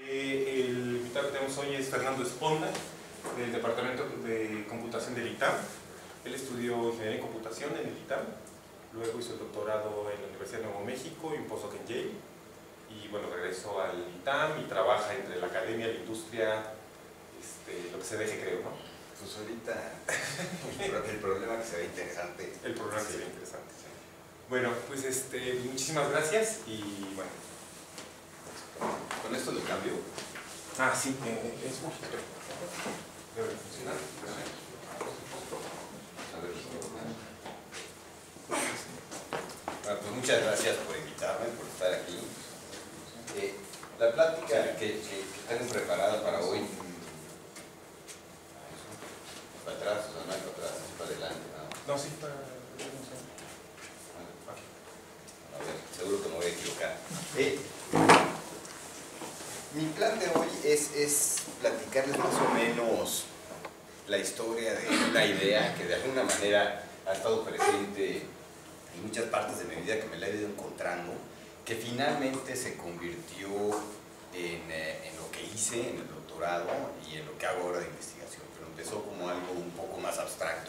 El invitado que tenemos hoy es Fernando Esponda, del Departamento de Computación del ITAM. Él estudió Ingeniería en Computación en el ITAM, luego hizo el doctorado en la Universidad de Nuevo México y un postdoc en Yale. Y bueno, regresó al ITAM y trabaja entre la academia, la industria, lo que se deje, creo, ¿no? Pues ahorita el problema que se ve interesante. El problema que se ve interesante, sí. Bueno, pues muchísimas gracias y bueno. ¿Con esto lo cambio? Ah, sí, es un poquito. Debe funcionar. Bueno, pues muchas gracias por invitarme, por estar aquí. La plática que tengo preparada para hoy, para atrás, o sea, no hay para atrás, es para adelante, ¿no? No, sí, para... A ver, seguro que me voy a equivocar. Mi plan de hoy es platicarles más o menos la historia de una idea que de alguna manera ha estado presente en muchas partes de mi vida, que me la he ido encontrando, que finalmente se convirtió en lo que hice en el doctorado y en lo que hago ahora de investigación, pero empezó como algo un poco más abstracto.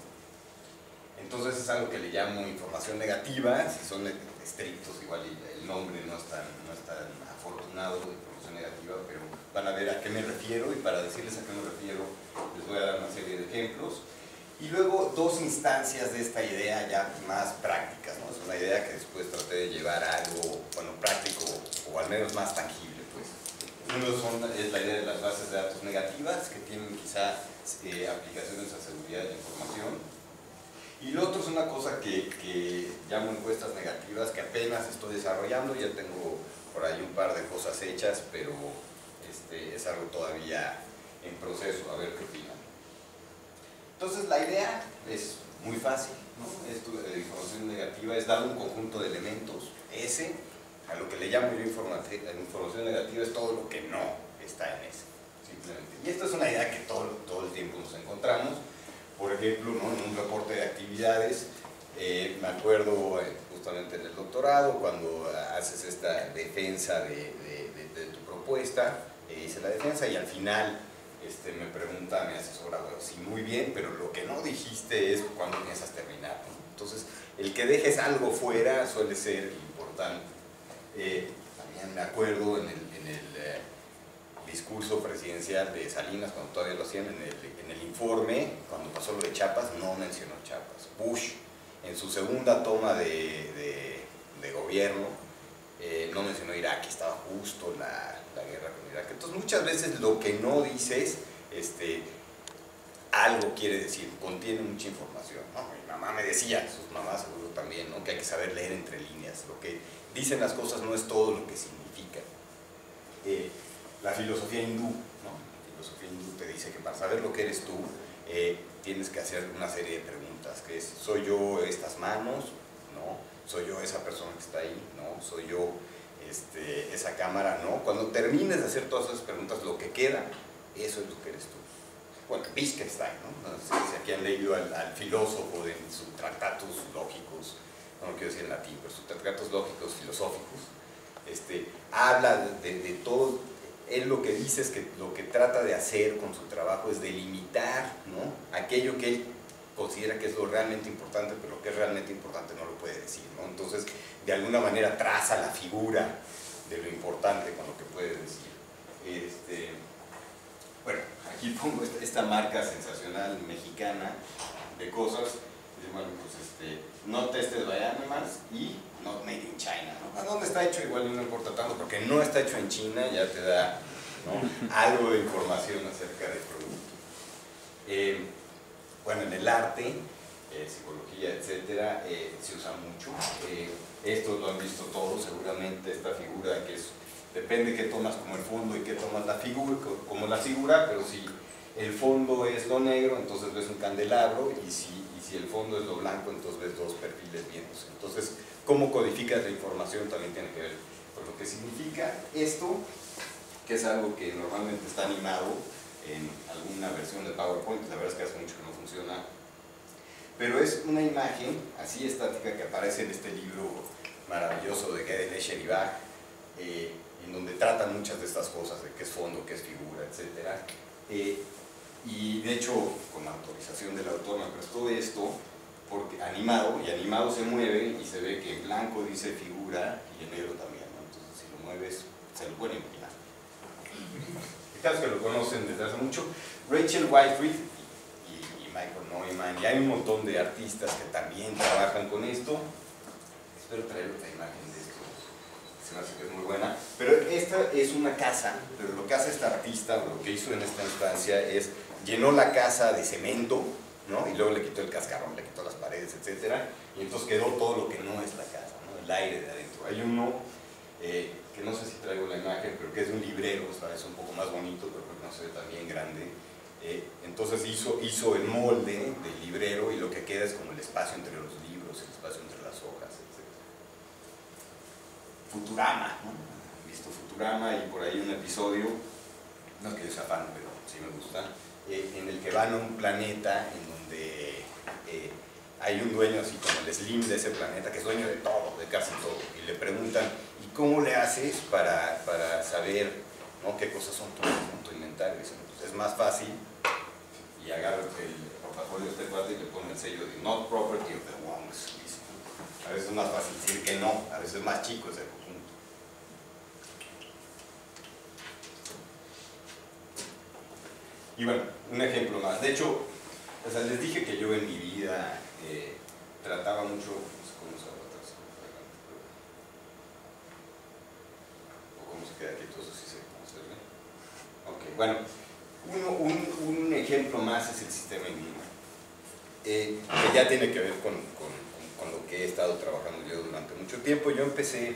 Entonces es algo que le llamo información negativa. Si son estrictos, igual el nombre no es tan afortunado de información negativa, pero van a ver a qué me refiero, y para decirles a qué me refiero les voy a dar una serie de ejemplos. Y luego dos instancias de esta idea ya más prácticas, ¿no? Es una idea que después traté de llevar a algo, bueno, práctico o al menos más tangible, pues. Uno es la idea de las bases de datos negativas, que tienen quizá aplicaciones a seguridad de la información. Y lo otro es una cosa que llamo encuestas negativas, que apenas estoy desarrollando. Ya tengo por ahí un par de cosas hechas, pero es algo todavía en proceso, a ver qué opinan. Entonces la idea es muy fácil, ¿no? Esto de información negativa es dar un conjunto de elementos, S, a lo que le llamo yo información negativa es todo lo que no está en S, simplemente. Y esta es una idea que todo el tiempo nos encontramos. Por ejemplo, ¿no? En un reporte de actividades, me acuerdo justamente en el doctorado, cuando haces esta defensa de tu propuesta, hice la defensa y al final me pregunta mi asesora, bueno, sí, muy bien, pero lo que no dijiste es cuándo piensas terminar, ¿no? Entonces, el que dejes algo fuera suele ser importante. También me acuerdo en el discurso presidencial de Salinas, cuando todavía lo hacían, en el informe, cuando pasó lo de Chiapas, no mencionó Chiapas. Bush, en su segunda toma de gobierno, no mencionó Irak, estaba justo la guerra con Irak. Entonces muchas veces lo que no dices, algo quiere decir, contiene mucha información, ¿no? Mi mamá me decía, sus mamás seguro también, ¿no? Que hay que saber leer entre líneas. Lo que dicen las cosas no es todo lo que significan. La filosofía hindú, ¿no? La filosofía hindú te dice que para saber lo que eres tú, tienes que hacer una serie de preguntas, que es, ¿soy yo estas manos? ¿No? ¿Soy yo esa persona que está ahí? ¿No? ¿Soy yo esa cámara? ¿No? Cuando termines de hacer todas esas preguntas, lo que queda, eso es lo que eres tú. Bueno, Wittgenstein, ¿no? No sé si aquí han leído al filósofo de sus tratatos lógicos, no lo quiero decir en latín, pero sus tratatos lógicos filosóficos, habla de todo. Él lo que dice es que lo que trata de hacer con su trabajo es delimitar, ¿no? Aquello que él considera que es lo realmente importante, pero lo que es realmente importante no lo puede decir, ¿no? Entonces, de alguna manera traza la figura de lo importante con lo que puede decir. Bueno, aquí pongo esta marca sensacional mexicana de cosas. Bueno, pues not tested by animals y not made in China, ¿no? ¿A dónde está hecho? Igual no importa tanto, porque no está hecho en China, ya te da, ¿no? Algo de información acerca del producto. Bueno, en el arte, psicología, etcétera, se usa mucho. Esto lo han visto todos seguramente, esta figura que es, depende qué tomas como el fondo y qué tomas la figura, como la figura, pero si el fondo es lo negro, entonces ves un candelabro, y si el fondo es lo blanco, entonces ves dos perfiles viéndose. Entonces, cómo codificas la información también tiene que ver con lo que significa esto, que es algo que normalmente está animado en alguna versión de PowerPoint, la verdad es que hace mucho que no funciona, pero es una imagen así estática que aparece en este libro maravilloso de Gödel, Escher y Bach, en donde tratan muchas de estas cosas, de qué es fondo, qué es figura, etc. Y de hecho, con autorización del autor me prestó esto, porque animado, y animado se mueve y se ve que en blanco dice figura y en negro también, ¿no? Entonces si lo mueves, se lo pueden imaginar. Fijaos que lo conocen desde hace mucho, Rachel Whitefried y Michael Neumann, y hay un montón de artistas que también trabajan con esto. Espero traer otra imagen de esto, se me hace que es muy buena. Pero esta es una casa, pero lo que hace esta artista, o lo que hizo en esta instancia es llenó la casa de cemento, ¿no? Y luego le quitó el cascarón, le quitó las paredes, etc. Y entonces quedó todo lo que no es la casa, ¿no? El aire de adentro. Hay uno que no sé si traigo la imagen, pero que es de un librero, es un poco más bonito, pero no se ve tan bien grande. Entonces hizo el molde del librero y lo que queda es como el espacio entre los libros, el espacio entre las hojas, etc. Futurama, ¿no? ¿Han visto Futurama? Y por ahí un episodio, no es que yo sea fan, pero sí me gusta, en el que van a un planeta en donde hay un dueño así como el Slim de ese planeta, que es dueño de todo, de casi todo, y le preguntan, ¿y cómo le haces para saber, ¿no?, qué cosas son tu inventario? Dicen, pues es más fácil, y agarra el portafolio de este cuate y le pone el sello de Not Property of the Wongs. A veces es más fácil decir que no, a veces es más chico ese conjunto. Y bueno, un ejemplo más. De hecho, o sea, les dije que yo en mi vida trataba mucho, no sé cómo se va a tratar, o cómo se queda aquí, todo eso sí sé cómo se ve. Ok, bueno, un ejemplo más es el sistema inmune, que ya tiene que ver con lo que he estado trabajando yo durante mucho tiempo. Yo empecé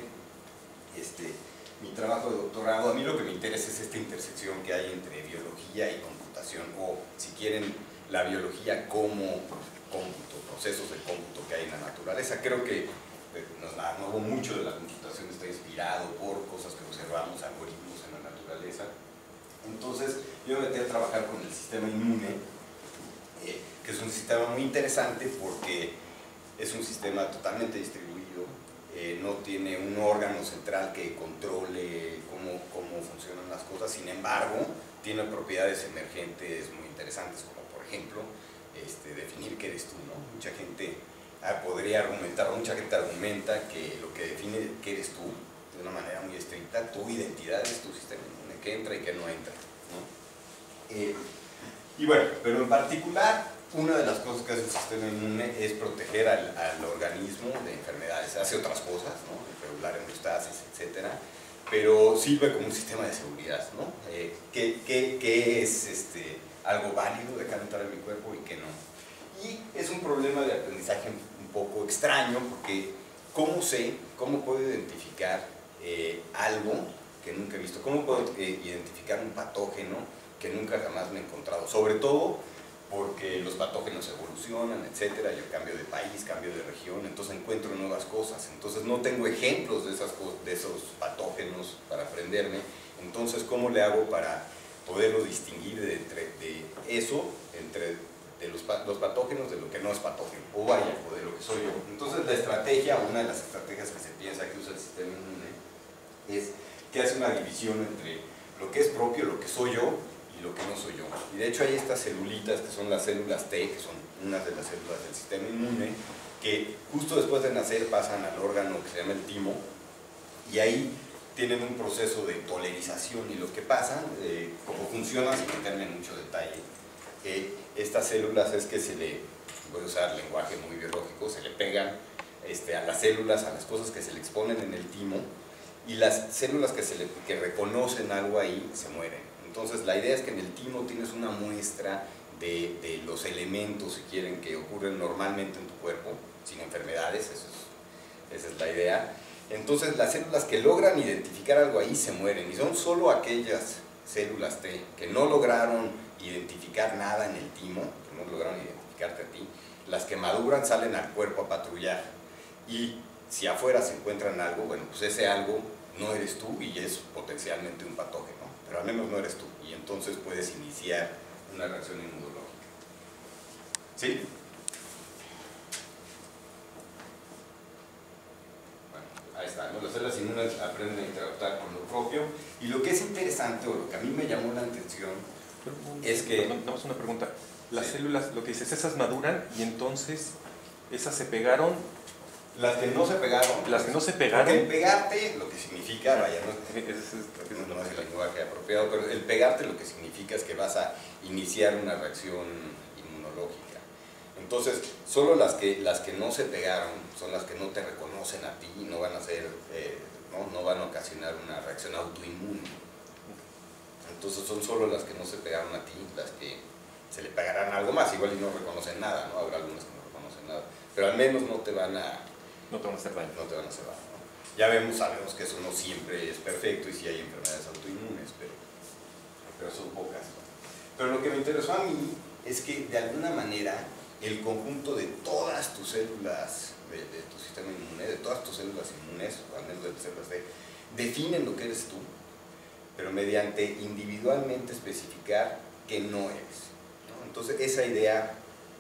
mi trabajo de doctorado. A mí lo que me interesa es esta intersección que hay entre biología y computación, o si quieren, la biología como cómputo, procesos de cómputo que hay en la naturaleza. Creo que mucho de la computación está inspirado por cosas que observamos, algoritmos en la naturaleza. Entonces yo me metí a trabajar con el sistema inmune, que es un sistema muy interesante porque es un sistema totalmente distribuido, no tiene un órgano central que controle cómo funcionan las cosas. Sin embargo, tiene propiedades emergentes muy interesantes, como por ejemplo definir qué eres tú, ¿no? Mucha gente podría argumentar, mucha gente argumenta que lo que define qué eres tú de una manera muy estricta, tu identidad es tu sistema inmune, que entra y que no entra, ¿no? Y bueno, pero en particular, una de las cosas que hace el sistema inmune es proteger al organismo de enfermedades. Hace otras cosas, ¿no?, regular hemostasis, etc., pero sirve como un sistema de seguridad, ¿no? ¿Qué es algo válido dejar entrar en mi cuerpo y qué no? Y es un problema de aprendizaje un poco extraño, porque ¿cómo puedo identificar algo que nunca he visto? ¿Cómo puedo identificar un patógeno que nunca jamás me he encontrado? Sobre todo porque los patógenos evolucionan, etcétera. Yo cambio de país, cambio de región, entonces encuentro nuevas cosas. Entonces no tengo ejemplos de esos patógenos para aprenderme. Entonces, ¿cómo le hago para poderlo distinguir de los patógenos de lo que no es patógeno? O de lo que soy yo. Entonces la estrategia, una de las estrategias que se piensa que usa el sistema inmune, es que hace una división entre lo que es propio, lo que soy yo, y lo que no soy yo. Y de hecho hay estas celulitas que son las células T, que son unas de las células del sistema inmune, que justo después de nacer pasan al órgano que se llama el timo, y ahí tienen un proceso de tolerización. Y lo que pasa, como funciona, sin meterme en mucho detalle, estas células es que voy a usar lenguaje muy biológico, se le pegan a las células, a las cosas que se le exponen en el timo, y las células que reconocen algo ahí se mueren. Entonces la idea es que en el timo tienes una muestra de los elementos, si quieren, que ocurren normalmente en tu cuerpo, sin enfermedades. Esa es la idea. Entonces las células que logran identificar algo ahí se mueren, y son solo aquellas células T que no lograron identificar nada en el timo, que no lograron identificarte a ti, las que maduran salen al cuerpo a patrullar, y si afuera se encuentran algo, bueno, pues ese algo no eres tú y es potencialmente un patógeno, pero al menos no eres tú, y entonces puedes iniciar una reacción inmunológica. ¿Sí? Bueno, ahí está, ¿no? las células inmunes aprenden a interactuar con lo propio. Y lo que es interesante, o lo que a mí me llamó la atención, es que... Damos una pregunta. Las Sí. células, lo que dices, esas maduran y entonces esas se pegaron. Las que no se pegaron. Las que no se pegaron. Porque el pegarte, lo que significa, vaya, no es el lenguaje apropiado, pero el pegarte lo que significa es que vas a iniciar una reacción inmunológica. Entonces, solo las que no se pegaron son las que no te reconocen a ti y no van a ser, no van a ocasionar una reacción autoinmune. Entonces son solo las que no se pegaron a ti, las que se le pegarán algo más, igual y no reconocen nada, ¿no? Habrá algunas que no reconocen nada, pero al menos no te van a hacer daño. No te van a hacer daño, ¿no? Ya sabemos que eso no siempre es perfecto y sí hay enfermedades autoinmunes, pero son pocas, ¿no? Pero lo que me interesó a mí es que de alguna manera el conjunto de todas tus células de tu sistema inmune, de todas tus células inmunes, o al menos de tus células D, definen lo que eres tú, pero mediante individualmente especificar que no eres, ¿no? Entonces esa idea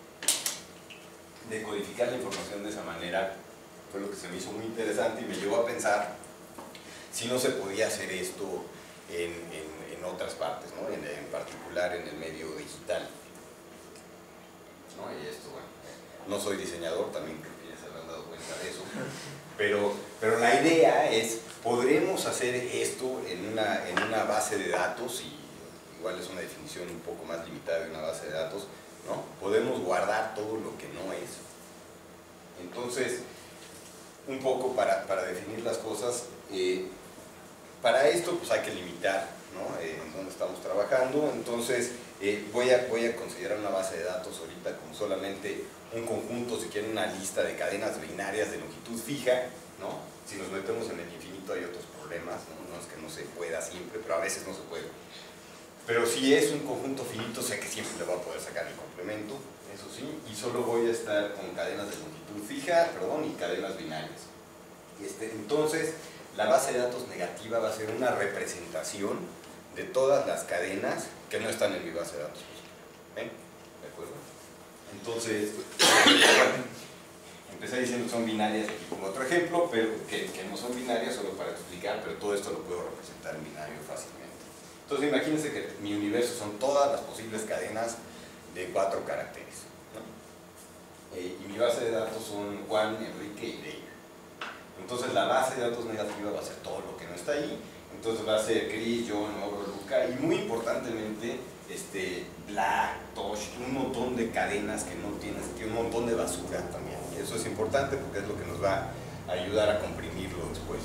de codificar la información de esa manera fue lo que se me hizo muy interesante y me llevó a pensar si no se podía hacer esto en otras partes, ¿no? En particular en el medio digital, ¿no? Y esto, bueno, no soy diseñador, también creo que ya se habrán dado cuenta de eso, pero la idea es, podremos hacer esto en una base de datos, y igual es una definición un poco más limitada de una base de datos, ¿no? Podemos guardar todo lo que no es. Entonces, un poco para definir las cosas, para esto pues hay que limitar, ¿no? En dónde estamos trabajando. Entonces voy a considerar una base de datos ahorita como solamente un conjunto, si quieren una lista de cadenas binarias de longitud fija, ¿no? Si nos metemos en el infinito hay otros problemas, ¿no? No es que no se pueda siempre, pero a veces no se puede. Pero si es un conjunto finito, sé que siempre le voy a poder sacar el complemento, eso sí, y solo voy a estar con cadenas de longitud fija, y cadenas binarias. Entonces, la base de datos negativa va a ser una representación de todas las cadenas que no están en mi base de datos. ¿Ven? ¿De acuerdo? Entonces, empecé diciendo que son binarias, aquí pongo otro ejemplo, pero que no son binarias solo para explicar, pero todo esto lo puedo representar en binario fácilmente. Entonces imagínense que mi universo son todas las posibles cadenas de 4 caracteres, ¿no? Y mi base de datos son Juan, Enrique y Leila. Entonces la base de datos negativa va a ser todo lo que no está ahí. Entonces va a ser Chris, John, Oro, Luca y muy importantemente Black, Tosh, un montón de cadenas que no tienes, un montón de basura también. Y eso es importante porque es lo que nos va a ayudar a comprimirlo después.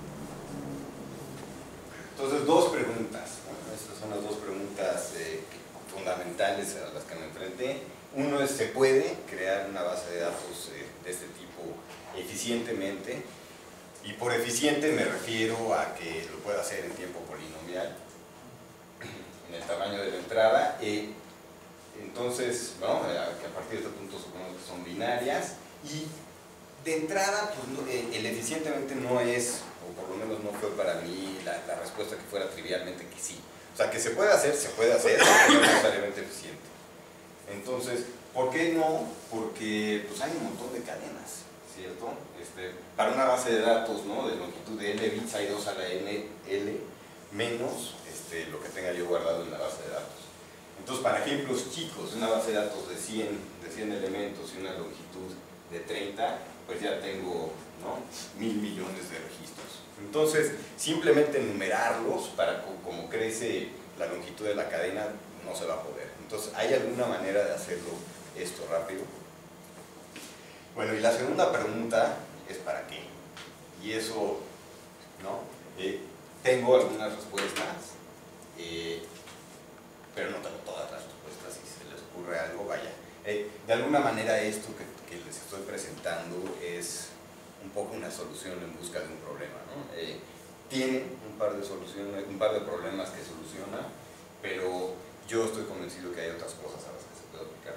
Entonces, dos preguntas. Estas son las dos preguntas fundamentales a las que me enfrenté. Uno es, ¿se puede crear una base de datos de este tipo eficientemente? Y por eficiente me refiero a que lo pueda hacer en tiempo polinomial, en el tamaño de la entrada. Entonces, ¿no? Que a partir de este punto supongo que son binarias. Y de entrada, pues, el eficientemente no es, o por lo menos no fue para mí la respuesta que fuera trivialmente que sí. O sea, que se puede hacer, pero no necesariamente eficiente. Entonces, ¿por qué no? Porque pues, hay un montón de cadenas, ¿cierto? Para una base de datos, ¿no? De longitud de L bits hay 2 a la N, L, menos lo que tenga yo guardado en la base de datos. Entonces, para ejemplos chicos, una base de datos de 100 elementos y una longitud de 30, pues ya tengo, ¿no? 1000 millones de registros. Entonces, simplemente enumerarlos para como crece la longitud de la cadena no se va a poder. Entonces, ¿hay alguna manera de hacerlo esto rápido? Bueno, y la segunda pregunta es ¿para qué? Y eso, ¿no? Tengo algunas respuestas, pero no tengo todas las respuestas. Si se les ocurre algo, vaya. De alguna manera esto que les estoy presentando es un poco una solución en busca de un problema, ¿no? Tiene un par de soluciones, un par de problemas que soluciona, pero yo estoy convencido que hay otras cosas a las que se puede aplicar.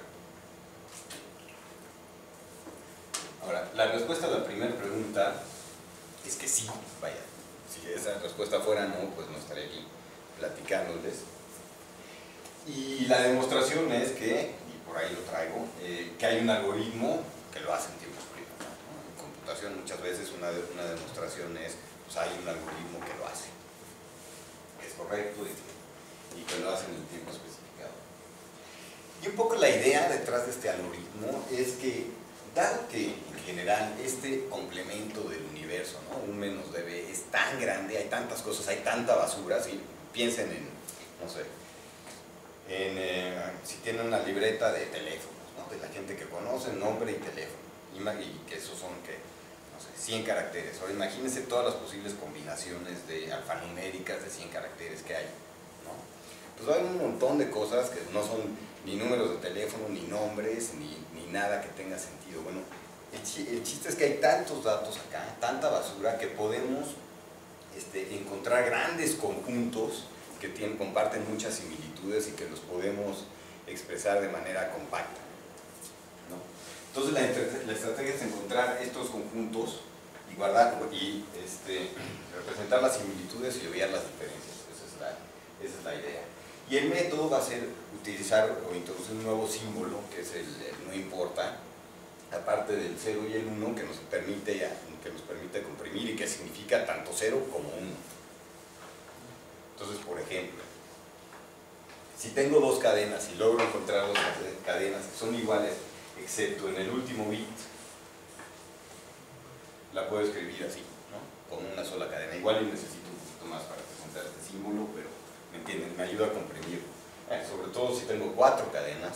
Ahora, la respuesta a la primera pregunta es que sí, vaya. Si esa respuesta fuera no, pues no estaría aquí platicándoles. Y la demostración es que, y por ahí lo traigo, que hay un algoritmo que lo hace en tiempos privados, ¿no? En computación muchas veces una demostración es, pues hay un algoritmo que lo hace, es correcto y que lo hace en el tiempo especificado. Y un poco la idea detrás de este algoritmo es que, dado que en general este complemento del universo, ¿no? Un menos db, es tan grande, hay tantas cosas, hay tanta basura, ¿sí? Piensen en, no sé, si tienen una libreta de teléfonos, ¿no? De la gente que conoce, nombre y teléfono, y que esos son, que no sé, 100 caracteres. Ahora imagínense todas las posibles combinaciones de alfanuméricas de 100 caracteres que hay, ¿no? Pues hay un montón de cosas que no son ni números de teléfono, ni nombres, ni nada que tenga sentido. Bueno, el chiste es que hay tantos datos acá, tanta basura, que podemos encontrar grandes conjuntos que comparten muchas similitudes y que los podemos expresar de manera compacta, ¿no? Entonces la estrategia es encontrar estos conjuntos y guardar y representar las similitudes y obviar las diferencias. Esa es la idea. Y el método va a ser utilizar o introducir un nuevo símbolo, que es el no importa, aparte del 0 y el 1, que nos permite comprimir y que significa tanto 0 como 1. Entonces, por ejemplo, si tengo dos cadenas y logro encontrar dos cadenas que son iguales, excepto en el último bit, la puedo escribir así, ¿no? Con una sola cadena. Igual y necesito un poquito más para presentar este símbolo, pero ¿me entienden? Me ayuda a comprimir. Sobre todo si tengo 4 cadenas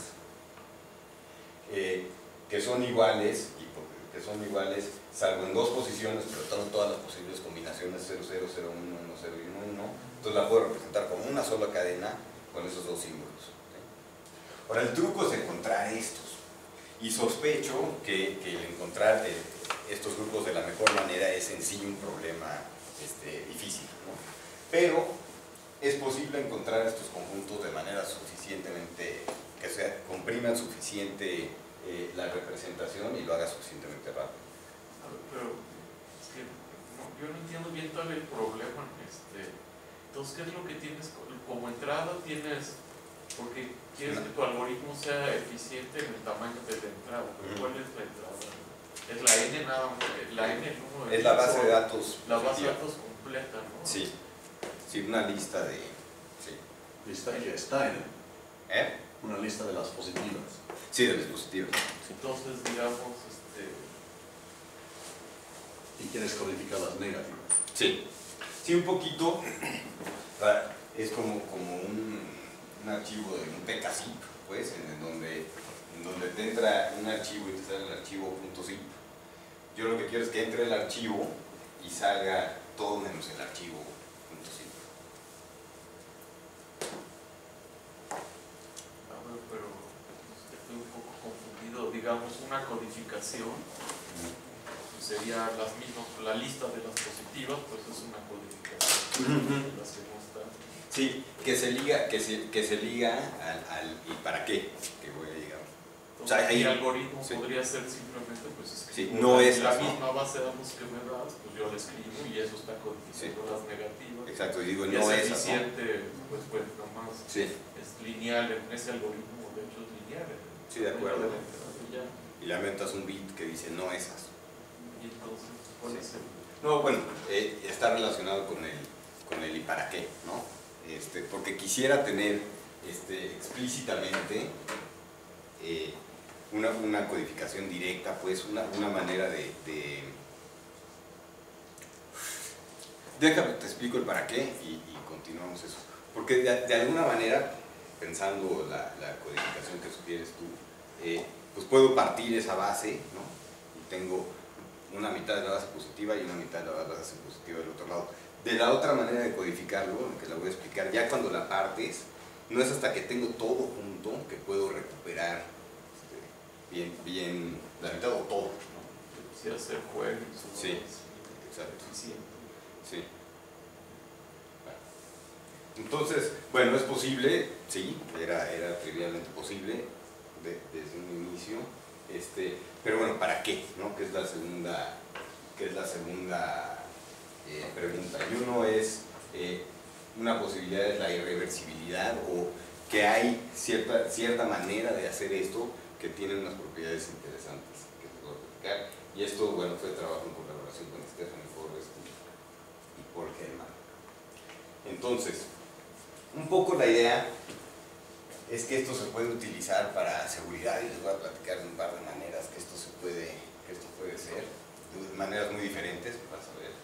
que son iguales, salvo en 2 posiciones, pero tengo todas las posibles combinaciones 0, 0, 0, 1, 1, 0 y 1, 1. Entonces la puedo representar como una sola cadena con esos dos símbolos, ¿sí? Ahora, el truco es encontrar estos, y sospecho que el encontrar estos grupos de la mejor manera es en sí un problema difícil, ¿no? Pero es posible encontrar estos conjuntos de manera suficientemente, que se compriman suficiente la representación y lo haga suficientemente rápido. Pero es que yo no entiendo bien todo el problema. Entonces, ¿qué es lo que tienes como entrada? Porque quieres que tu algoritmo sea eficiente en el tamaño de la entrada. ¿Cuál es la entrada? ¿Es la n nada más? ¿La n el número de es la base de datos. La base de datos completa, ¿no? Sí, sí, una lista de... Sí. Lista que está en ¿Eh? una lista de las positivas. Sí, de los positivos. Entonces, digamos, Y quieres codificar las negativas. Sí, sí, un poquito. Es como un archivo de un pkzip, pues, en donde te entra un archivo y te sale el archivo .zip. Yo lo que quiero es que entre el archivo y salga todo menos el archivo .zip. Pero estoy un poco confundido. Digamos, una codificación sería las mismas, la lista de las positivas, pues es una codificación. Sí, que se liga al ¿y para qué? Que voy a llegar. O sea, el algoritmo podría ser simplemente, pues, no es la misma base de datos que me das, pues yo la escribo y eso está codificando las negativas. Exacto, y digo, y no es es eficiente, pues nomás es lineal, en ese algoritmo de hecho es lineal. Sí, de acuerdo. Y le aumentas un bit que dice no esas. Y entonces, ¿cuál es el? No, bueno, está relacionado con el y para qué, ¿no? Porque quisiera tener explícitamente una codificación directa, pues una manera de... Déjame, te explico el para qué y continuamos eso. Porque de alguna manera, pensando la codificación que sugieres tú, pues puedo partir esa base, ¿no? Y tengo una mitad de la base positiva y una mitad de la base positiva del otro lado. De la otra manera de codificarlo, que la voy a explicar, ya cuando la partes, no es hasta que tengo todo junto que puedo recuperar bien la mitad o todo, ¿no? Quisiera hacer juegos. Sí, exacto. Sí. Entonces, bueno, es posible, sí, era trivialmente posible desde un inicio, pero bueno, ¿para qué? ¿No? ¿Qué es la segunda pregunta? Y uno es, una posibilidad es la irreversibilidad, o que hay cierta manera de hacer esto que tiene unas propiedades interesantes que te voy a platicar. Y esto, bueno, fue trabajo en colaboración con Stephanie Forrest y Paul Hellman. Entonces, un poco la idea es que esto se puede utilizar para seguridad, y les voy a platicar de un par de maneras que esto puede ser, de maneras muy diferentes, vas a ver.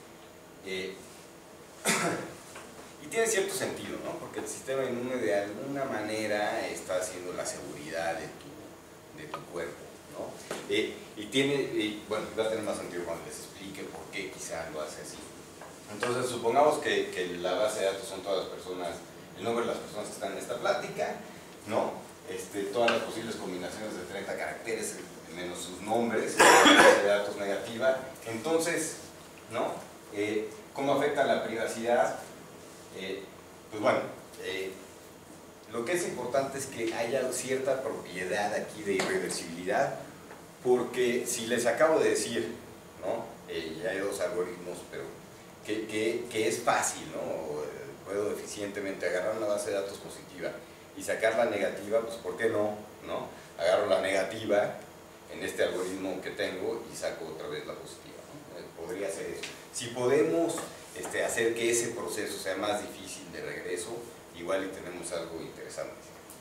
Y tiene cierto sentido, ¿no? Porque el sistema inmune de alguna manera está haciendo la seguridad de tu cuerpo, ¿no? Bueno, va a tener más sentido cuando les explique por qué quizá lo hace así. Entonces, supongamos que la base de datos son todas las personas, el nombre de las personas que están en esta plática, ¿no? Todas las posibles combinaciones de 30 caracteres menos sus nombres, la base de datos negativa. Entonces, ¿no? ¿Cómo afecta la privacidad? Pues bueno, lo que es importante es que haya cierta propiedad aquí de irreversibilidad, porque si les acabo de decir, ¿no? Ya hay dos algoritmos, pero que es fácil, ¿no? Puedo eficientemente agarrar una base de datos positiva y sacar la negativa, pues ¿por qué no? ¿No? Agarro la negativa en este algoritmo que tengo y saco otra vez la positiva, ¿no? Podría ser eso. Si podemos hacer que ese proceso sea más difícil de regreso, igual y tenemos algo interesante,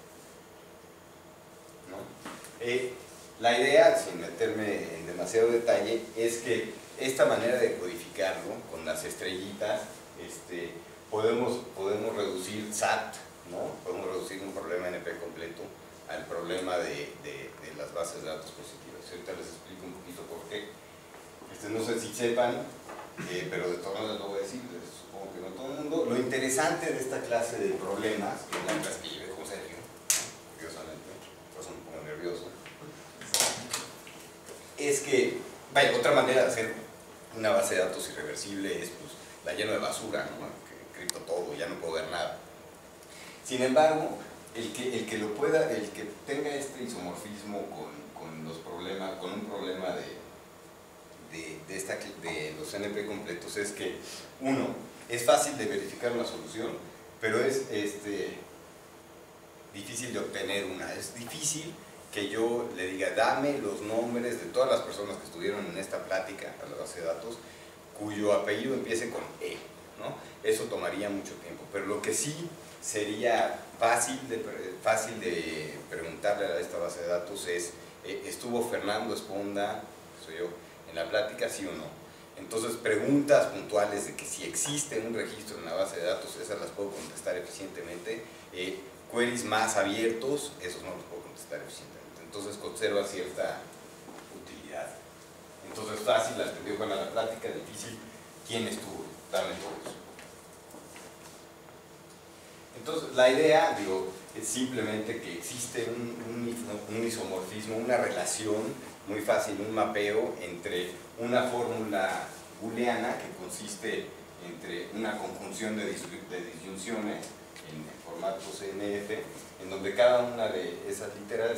¿no? La idea, sin meterme en demasiado detalle, es que esta manera de codificarlo con las estrellitas, podemos reducir SAT, ¿no? Podemos reducir un problema NP completo al problema de las bases de datos positivas. Ahorita les explico un poquito por qué. No sé si sepan, pero de todas maneras lo voy a decir, supongo que no todo el mundo. Lo interesante de esta clase de problemas, que es la clase que llevé con Sergio, ¿no? Curiosamente, por eso me pongo nervioso, es que, vaya, otra manera de hacer una base de datos irreversible es, pues, la lleno de basura, ¿no? Que encripto todo, ya no puedo ver nada. Sin embargo, el que tenga este isomorfismo con los problemas, con un problema de los NP completos, es que, uno, es fácil de verificar una solución, pero es difícil de obtener una. Es difícil que yo le diga, dame los nombres de todas las personas que estuvieron en esta plática a la base de datos, cuyo apellido empiece con E, ¿no? Eso tomaría mucho tiempo, pero lo que sí sería fácil de preguntarle a esta base de datos es, ¿estuvo Fernando Esponda, soy yo, en la plática, sí o no? Entonces, preguntas puntuales de que si existe un registro en la base de datos, esas las puedo contestar eficientemente. Queries más abiertos, esos no los puedo contestar eficientemente. Entonces, conserva cierta utilidad. Entonces, fácil, la atendió con la plática, difícil, ¿quién estuvo? Dame todos. Entonces, la idea, es simplemente que existe un isomorfismo, una relación muy fácil, un mapeo entre una fórmula booleana que consiste entre una conjunción de disyunciones en formato CNF, en donde cada una de esas literales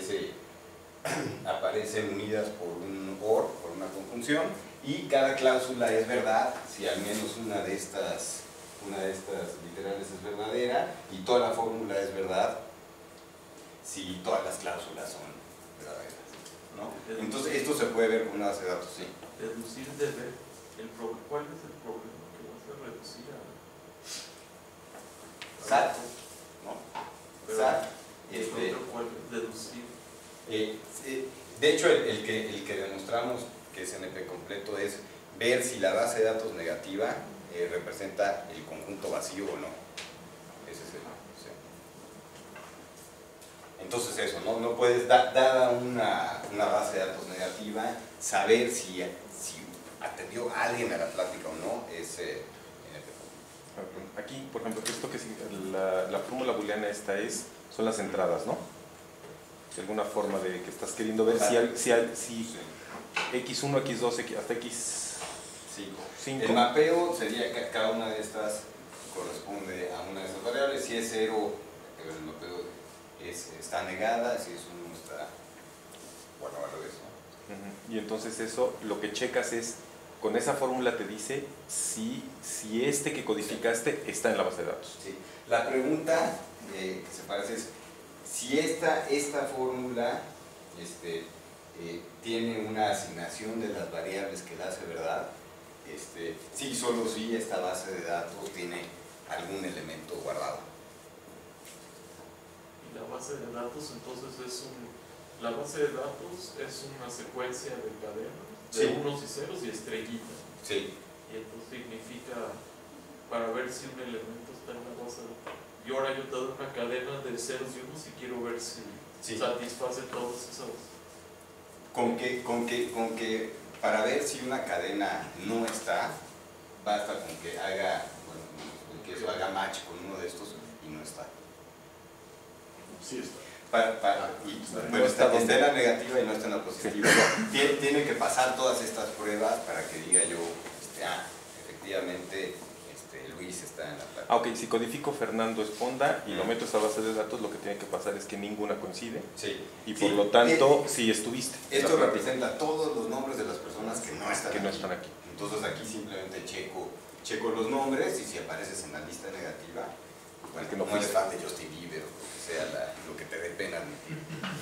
aparecen unidas por un OR, por una conjunción, y cada cláusula es verdad si al menos una de estas literales es verdadera, y toda la fórmula es verdad si todas las cláusulas son verdaderas, ¿no? Entonces esto se puede ver con una base de datos, sí. Deducir de B, ¿cuál es el problema que vas a reducir a SAT, ¿no? Pero, SAT, ¿cuál es deducir? de hecho el que demostramos que es NP completo es ver si la base de datos negativa representa el conjunto vacío o no. Ese es el. Sí. Entonces eso, no puedes, dada una base de datos negativa, saber si atendió a alguien a la plática o no, es NP. Aquí, por ejemplo, esto que la fórmula booleana esta son las entradas, ¿no? De alguna forma de que estás queriendo ver si X1, X2, hasta X5. El mapeo sería que cada una de estas corresponde a una de esas variables. Si es 0, el mapeo está negada, si es 1 está, bueno, al revés, ¿no? Y entonces eso, lo que checas es, con esa fórmula te dice si que codificaste está en la base de datos. Sí. La pregunta que se parece es, si esta fórmula tiene una asignación de las variables que la hace verdad, sí, solo si esta base de datos tiene algún elemento guardado. Y la base de datos entonces la base de datos es una secuencia de cadenas de Sí. unos y ceros y estrellitas. Sí, Y entonces significa, para ver si un elemento está en la base de datos. Y ahora yo te doy una cadena de ceros y unos y quiero ver si sí. satisface todos esos. Con que para ver si una cadena no está, basta con que haga, bueno, con que eso haga match con uno de estos y no está. Sí está. Bueno, está en la negativa y no está en la positiva. Tiene que pasar todas estas pruebas para que diga yo, efectivamente, Luis está en la plata. Ok, si codifico Fernando Esponda y lo meto a esa base de datos, lo que tiene que pasar es que ninguna coincide. Sí. Y por lo tanto, sí estuviste. Esto representa todos los nombres de las personas que no están aquí. Entonces aquí simplemente checo los nombres y si apareces en la lista negativa, bueno, que no eres fan de Justin Bieber o lo que sea, lo que te dé pena admitir.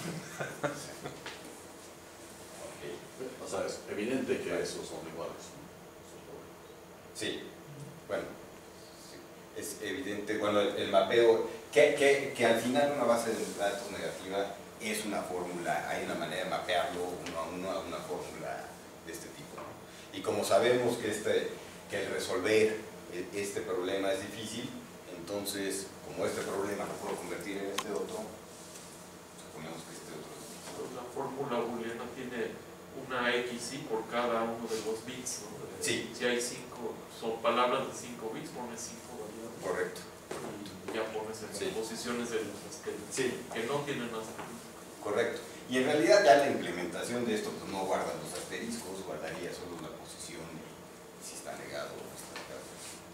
O sea, es evidente que esos son iguales. Sí, bueno, sí, es evidente, bueno, el mapeo, que al final una base de datos negativa es una fórmula, hay una manera de mapearlo uno a uno a una fórmula de este tipo, ¿no? Y como sabemos que el resolver este problema es difícil, entonces, como este problema lo puedo convertir en este otro, suponemos que este otro es difícil. La fórmula booleana tiene una XY por cada uno de los bits, ¿no? Sí. Si hay 5, son palabras de 5 bits, pones 5 variables. Correcto. Y ya pones en las posiciones de las que no tienen asterisco. Correcto. Y en realidad ya la implementación de esto pues no guarda los asteriscos, guardaría solo la posición y si está negado o no está negado.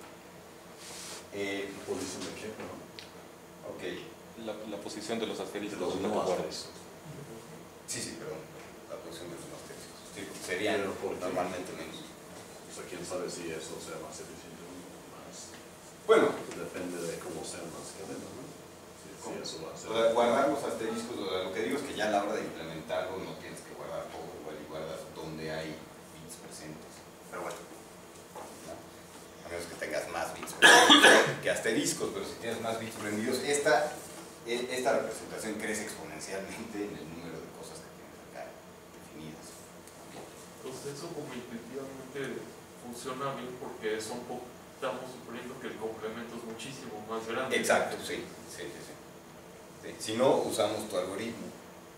¿Posición de qué? ¿No? Ok. La posición de los asteriscos. Los no no guarda. asteriscos. Sí, perdón. La posición de los asteriscos. Sí, serían Pero ¿por qué? normalmente menos. O sea, quién sabe si eso sea más eficiente o más. Bueno, Depende de cómo sean las cadenas, ¿no? Si eso va a ser. o sea, guardar los asteriscos, lo que digo es que ya a la hora de implementarlo no tienes que guardar todo, igual y guardas donde hay bits presentes. Pero bueno, ¿no? A menos que tengas más bits prendidos que asteriscos, pero si tienes más bits prendidos, esta representación crece exponencialmente en el número de cosas que tienes acá definidas. Entonces eso como intuitivamente funciona bien porque estamos suponiendo que el complemento es muchísimo más grande. Exacto, sí. Si no, usamos tu algoritmo.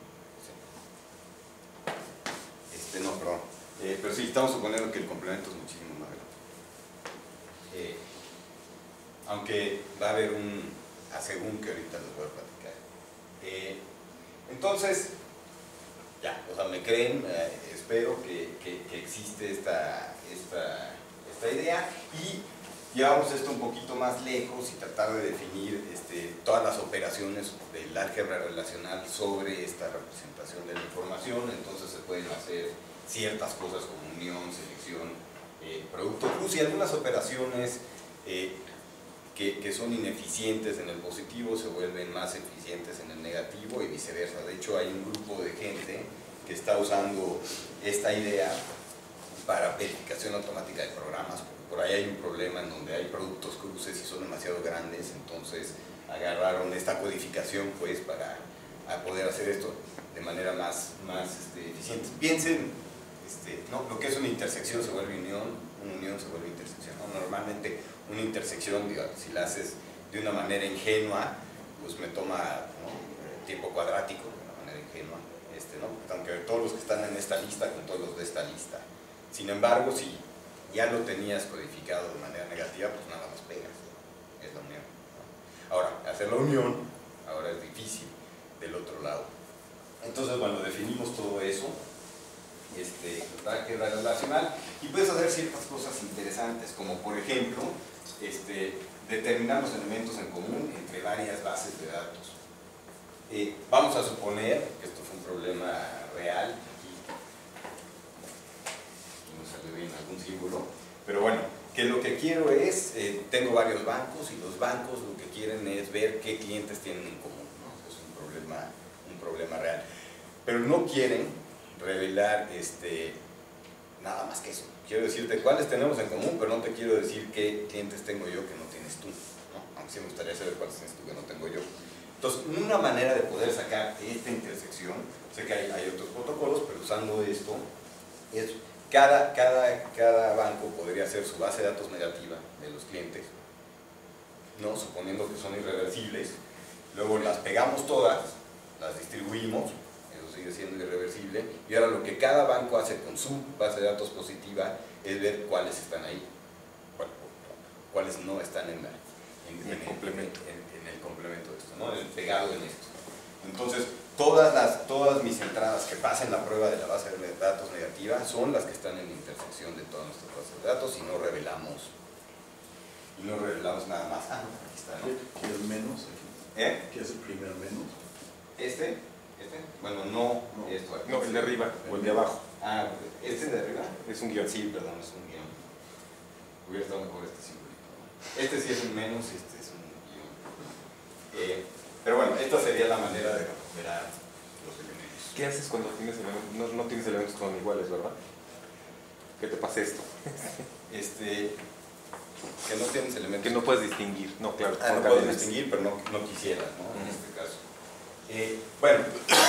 Sí. No, perdón. Pero sí, estamos suponiendo que el complemento es muchísimo más grande. Aunque va a haber un según que ahorita les voy a platicar. Entonces, ya, o sea, me creen, espero que existe esta idea y llevamos esto un poquito más lejos y tratar de definir todas las operaciones del álgebra relacional sobre esta representación de la información. Entonces se pueden hacer ciertas cosas como unión, selección, producto cruz y algunas operaciones que son ineficientes en el positivo se vuelven más eficientes en el negativo y viceversa. De hecho hay un grupo de gente que está usando esta idea para verificación automática de programas, porque por ahí hay un problema en donde hay productos cruces y son demasiado grandes, entonces agarraron esta codificación pues para poder hacer esto de manera más eficiente. Piensen, ¿no? Lo que es una intersección se vuelve unión, una unión se vuelve intersección, ¿no? Normalmente una intersección, digamos, si la haces de una manera ingenua, pues me toma, ¿no? Tiempo cuadrático, de una manera ingenua, ¿no? Aunque todos los que están en esta lista con todos los de esta lista. Sin embargo, si ya lo tenías codificado de manera negativa, pues nada más pegas, ¿no? Es la unión, ¿no? Ahora, hacer la unión ahora es difícil del otro lado. Entonces, bueno, definimos todo eso, álgebra relacional, y puedes hacer ciertas cosas interesantes, como por ejemplo, determinar los elementos en común entre varias bases de datos. Vamos a suponer que esto fue un problema real, aquí no sale bien algún símbolo, pero bueno, que lo que quiero es, tengo varios bancos y los bancos lo que quieren es ver qué clientes tienen en común, ¿no? Es un problema real, pero no quieren revelar nada más que eso. Quiero decirte cuáles tenemos en común, pero no te quiero decir qué clientes tengo yo que no tienes tú, ¿no? Aunque sí me gustaría saber cuáles tienes tú que no tengo yo. Entonces, una manera de poder sacar esta intersección, sé que hay otros protocolos, pero usando esto, es cada banco podría hacer su base de datos negativa de los clientes, ¿no? Suponiendo que son irreversibles, luego las pegamos todas, las distribuimos, eso sigue siendo irreversible, y ahora lo que cada banco hace con su base de datos positiva es ver cuáles están ahí, cuáles no están en el complemento de esto, ¿no? En el pegado en esto. Entonces, todas mis entradas que pasen la prueba de la base de datos negativa son las que están en la intersección de todas nuestras bases de datos y no revelamos nada más. Ah, no, aquí está, ¿no? ¿Qué es menos? ¿Qué es el primer menos? Bueno, no, esto aquí. No, el de arriba o el de abajo. Ah, ¿este de arriba? Es un guión. Sí, perdón, es un guión. Hubiera estado mejor este simbolito, ¿no? Este sí es un menos, este es un guión. Pero bueno, esta sería la manera de recuperar los elementos. ¿Qué haces cuando tienes elementos? No tienes elementos que son iguales, ¿verdad? ¿Qué te pasa esto? Que no tienes elementos. Que no puedes distinguir. No, claro. No puedes distinguir, pero no quisieras, ¿no? En este caso. Bueno,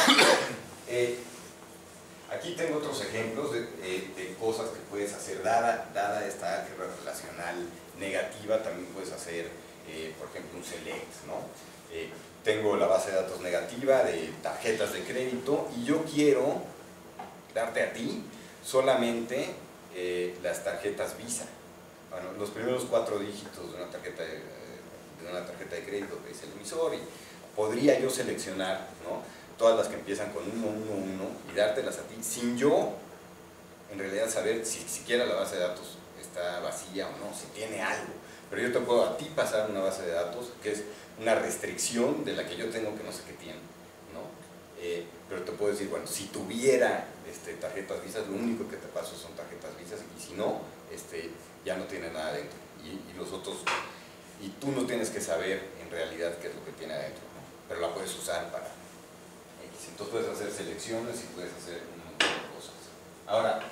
aquí tengo otros ejemplos de cosas que puedes hacer. Dada esta álgebra relacional negativa, también puedes hacer, por ejemplo, un select, ¿no? Tengo la base de datos negativa de tarjetas de crédito y yo quiero darte a ti solamente las tarjetas Visa. Bueno, los primeros 4 dígitos de una tarjeta de crédito que es el emisor, y podría yo seleccionar, ¿no?, todas las que empiezan con 1, 1, 1 y dártelas a ti sin yo en realidad saber si siquiera la base de datos está vacía o no, si tiene algo. Pero yo te puedo a ti pasar una base de datos que es una restricción de la que yo tengo que no sé qué tiene, ¿no? Pero te puedo decir, bueno, si tuviera tarjetas Visa, lo único que te paso son tarjetas Visa, y si no, ya no tiene nada dentro. Y los otros, y tú no tienes que saber en realidad qué es lo que tiene adentro, ¿no? Pero la puedes usar para X. Entonces puedes hacer selecciones y puedes hacer un montón de cosas. Ahora,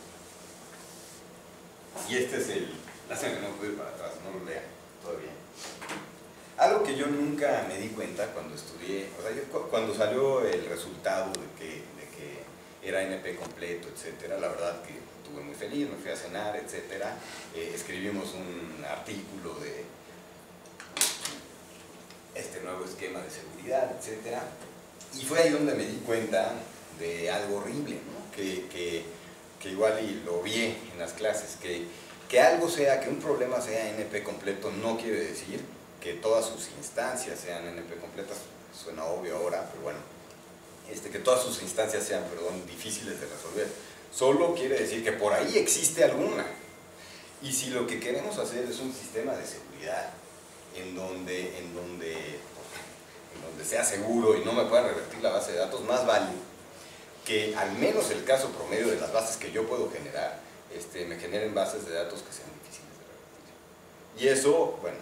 y este es lástima que no puedo ir para atrás, no lo lean todavía. Algo que yo nunca me di cuenta cuando estudié, o sea, cuando salió el resultado de que era NP completo, etcétera, la verdad que estuve muy feliz, me fui a cenar, etcétera, escribimos un artículo de este nuevo esquema de seguridad, etcétera, y fue ahí donde me di cuenta de algo horrible, ¿no? que igual y lo vi en las clases, que algo sea, que un problema sea NP completo no quiere decir que todas sus instancias sean NP completas. Suena obvio ahora, pero bueno, que todas sus instancias sean, difíciles de resolver. Solo quiere decir que por ahí existe alguna. Y si lo que queremos hacer es un sistema de seguridad en donde sea seguro y no me puedan revertir la base de datos, más vale que al menos el caso promedio de las bases que yo puedo generar, me generen bases de datos que sean difíciles de revertir. Y eso, bueno,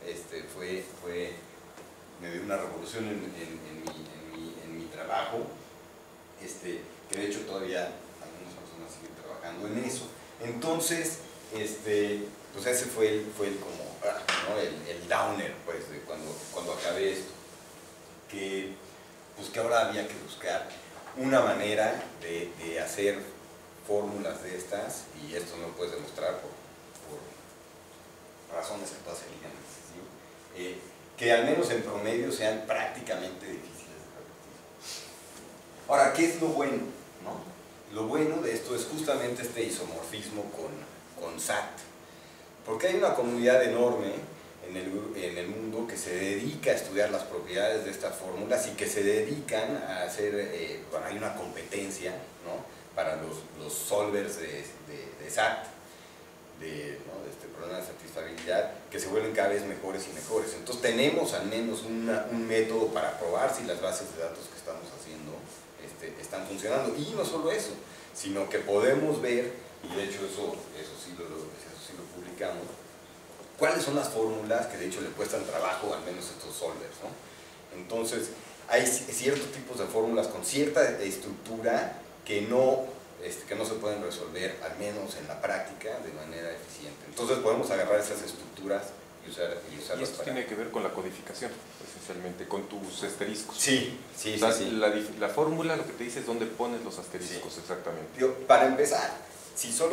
me dio una revolución en mi trabajo, que de hecho todavía algunas personas siguen trabajando en eso. Entonces, pues ese fue el downer, pues, de cuando acabé esto, que ahora había que buscar una manera de hacer fórmulas de estas, y esto no lo puedes demostrar por razones que todas se ligan, ¿sí? Que al menos en promedio sean prácticamente difíciles de revertir. Ahora, ¿qué es lo bueno? ¿No? Lo bueno de esto es justamente este isomorfismo con SAT, porque hay una comunidad enorme en el mundo que se dedica a estudiar las propiedades de estas fórmulas y que se dedican a hacer, bueno, hay una competencia, ¿no?, para los solvers de SAT, de este problema de satisfactibilidad, que se vuelven cada vez mejores y mejores. Entonces tenemos al menos un método para probar si las bases de datos que estamos haciendo están funcionando. Y no solo eso, sino que podemos ver, y de hecho eso sí lo publicamos, cuáles son las fórmulas que de hecho le cuestan trabajo al menos a estos solvers, ¿no? Entonces hay ciertos tipos de fórmulas con cierta estructura que no se pueden resolver, al menos en la práctica, de manera eficiente. Entonces podemos agarrar esas estructuras y usarlas. Y esto tiene que ver con la codificación, esencialmente, con tus asteriscos. Sí. La fórmula lo que te dice es dónde pones los asteriscos, sí. exactamente. Para empezar, si yo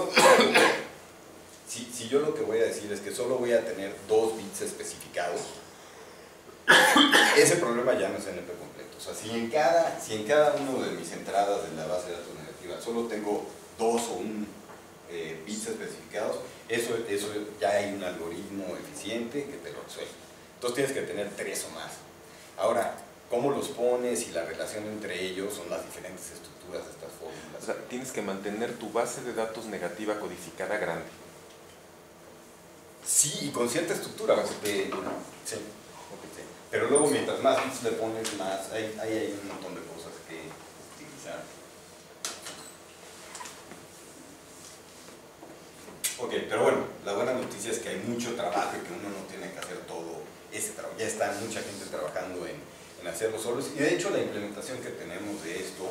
lo que voy a decir es que solo voy a tener 2 bits especificados, ese problema ya no es NP completo. O sea, si en cada uno de mis entradas de la base de datos negativa solo tengo 2 o 1 bits especificados, eso ya hay un algoritmo eficiente que te lo resuelve. Entonces tienes que tener 3 o más. Ahora, cómo los pones y la relación entre ellos son las diferentes estructuras de estas fórmulas. O sea, tienes que mantener tu base de datos negativa codificada grande. Sí, y con cierta estructura, porque, sí. Pero luego mientras más bits le pones, más hay un montón de cosas que utilizar. Ok, pero bueno, la buena noticia es que hay mucho trabajo y que uno no tiene que hacer todo ese trabajo. Ya está mucha gente trabajando en hacerlo solos, y de hecho la implementación que tenemos de esto,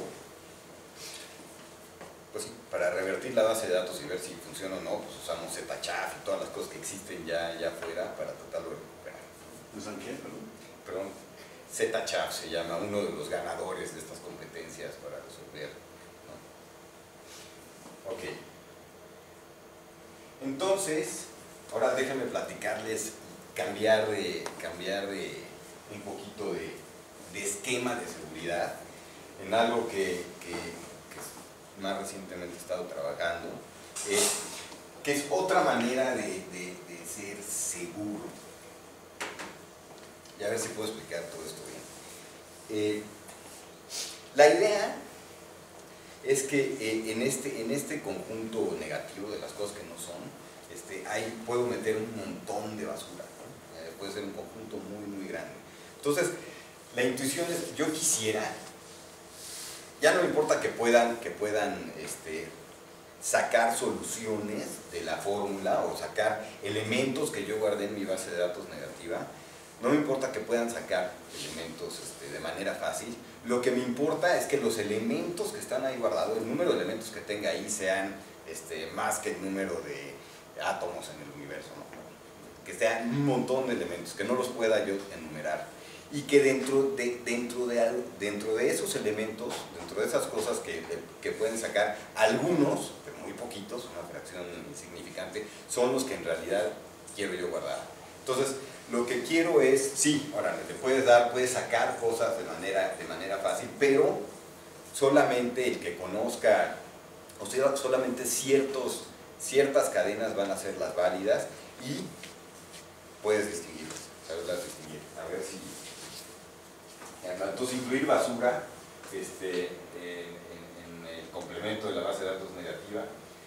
pues para revertir la base de datos y ver si funciona o no, pues usamos ZChaF y todas las cosas que existen ya afuera para tratarlo de recuperar. ¿Usan qué? Perdón, ZChaF se llama, uno de los ganadores de estas competencias para resolver, ¿no? Ok. Entonces, ahora déjenme platicarles, cambiar de un poquito de esquema de seguridad en algo que más recientemente he estado trabajando, que es otra manera de ser seguro. Y a ver si puedo explicar todo esto bien. La idea es que en este conjunto negativo de las cosas que no son, puedo meter un montón de basura, ¿no? Puede ser un conjunto muy, muy grande. Entonces, la intuición es, yo quisiera, ya no me importa que puedan sacar soluciones de la fórmula o sacar elementos que yo guardé en mi base de datos negativa, no me importa que puedan sacar elementos de manera fácil, lo que me importa es que los elementos que están ahí guardados, el número de elementos que tenga ahí sean más que el número de átomos en el universo, ¿no? Que sean un montón de elementos, que no los pueda yo enumerar. Y que dentro de esos elementos, dentro de esas cosas que pueden sacar, algunos, pero muy poquitos, una fracción insignificante, son los que en realidad quiero yo guardar. Entonces, lo que quiero es, sí, ahora te puedes sacar cosas de manera fácil, pero solamente el que conozca, o sea, solamente ciertas cadenas van a ser las válidas y puedes distinguirlas, saberlas distinguir. A ver si... Entonces, incluir basura en el complemento de la base de datos negativa.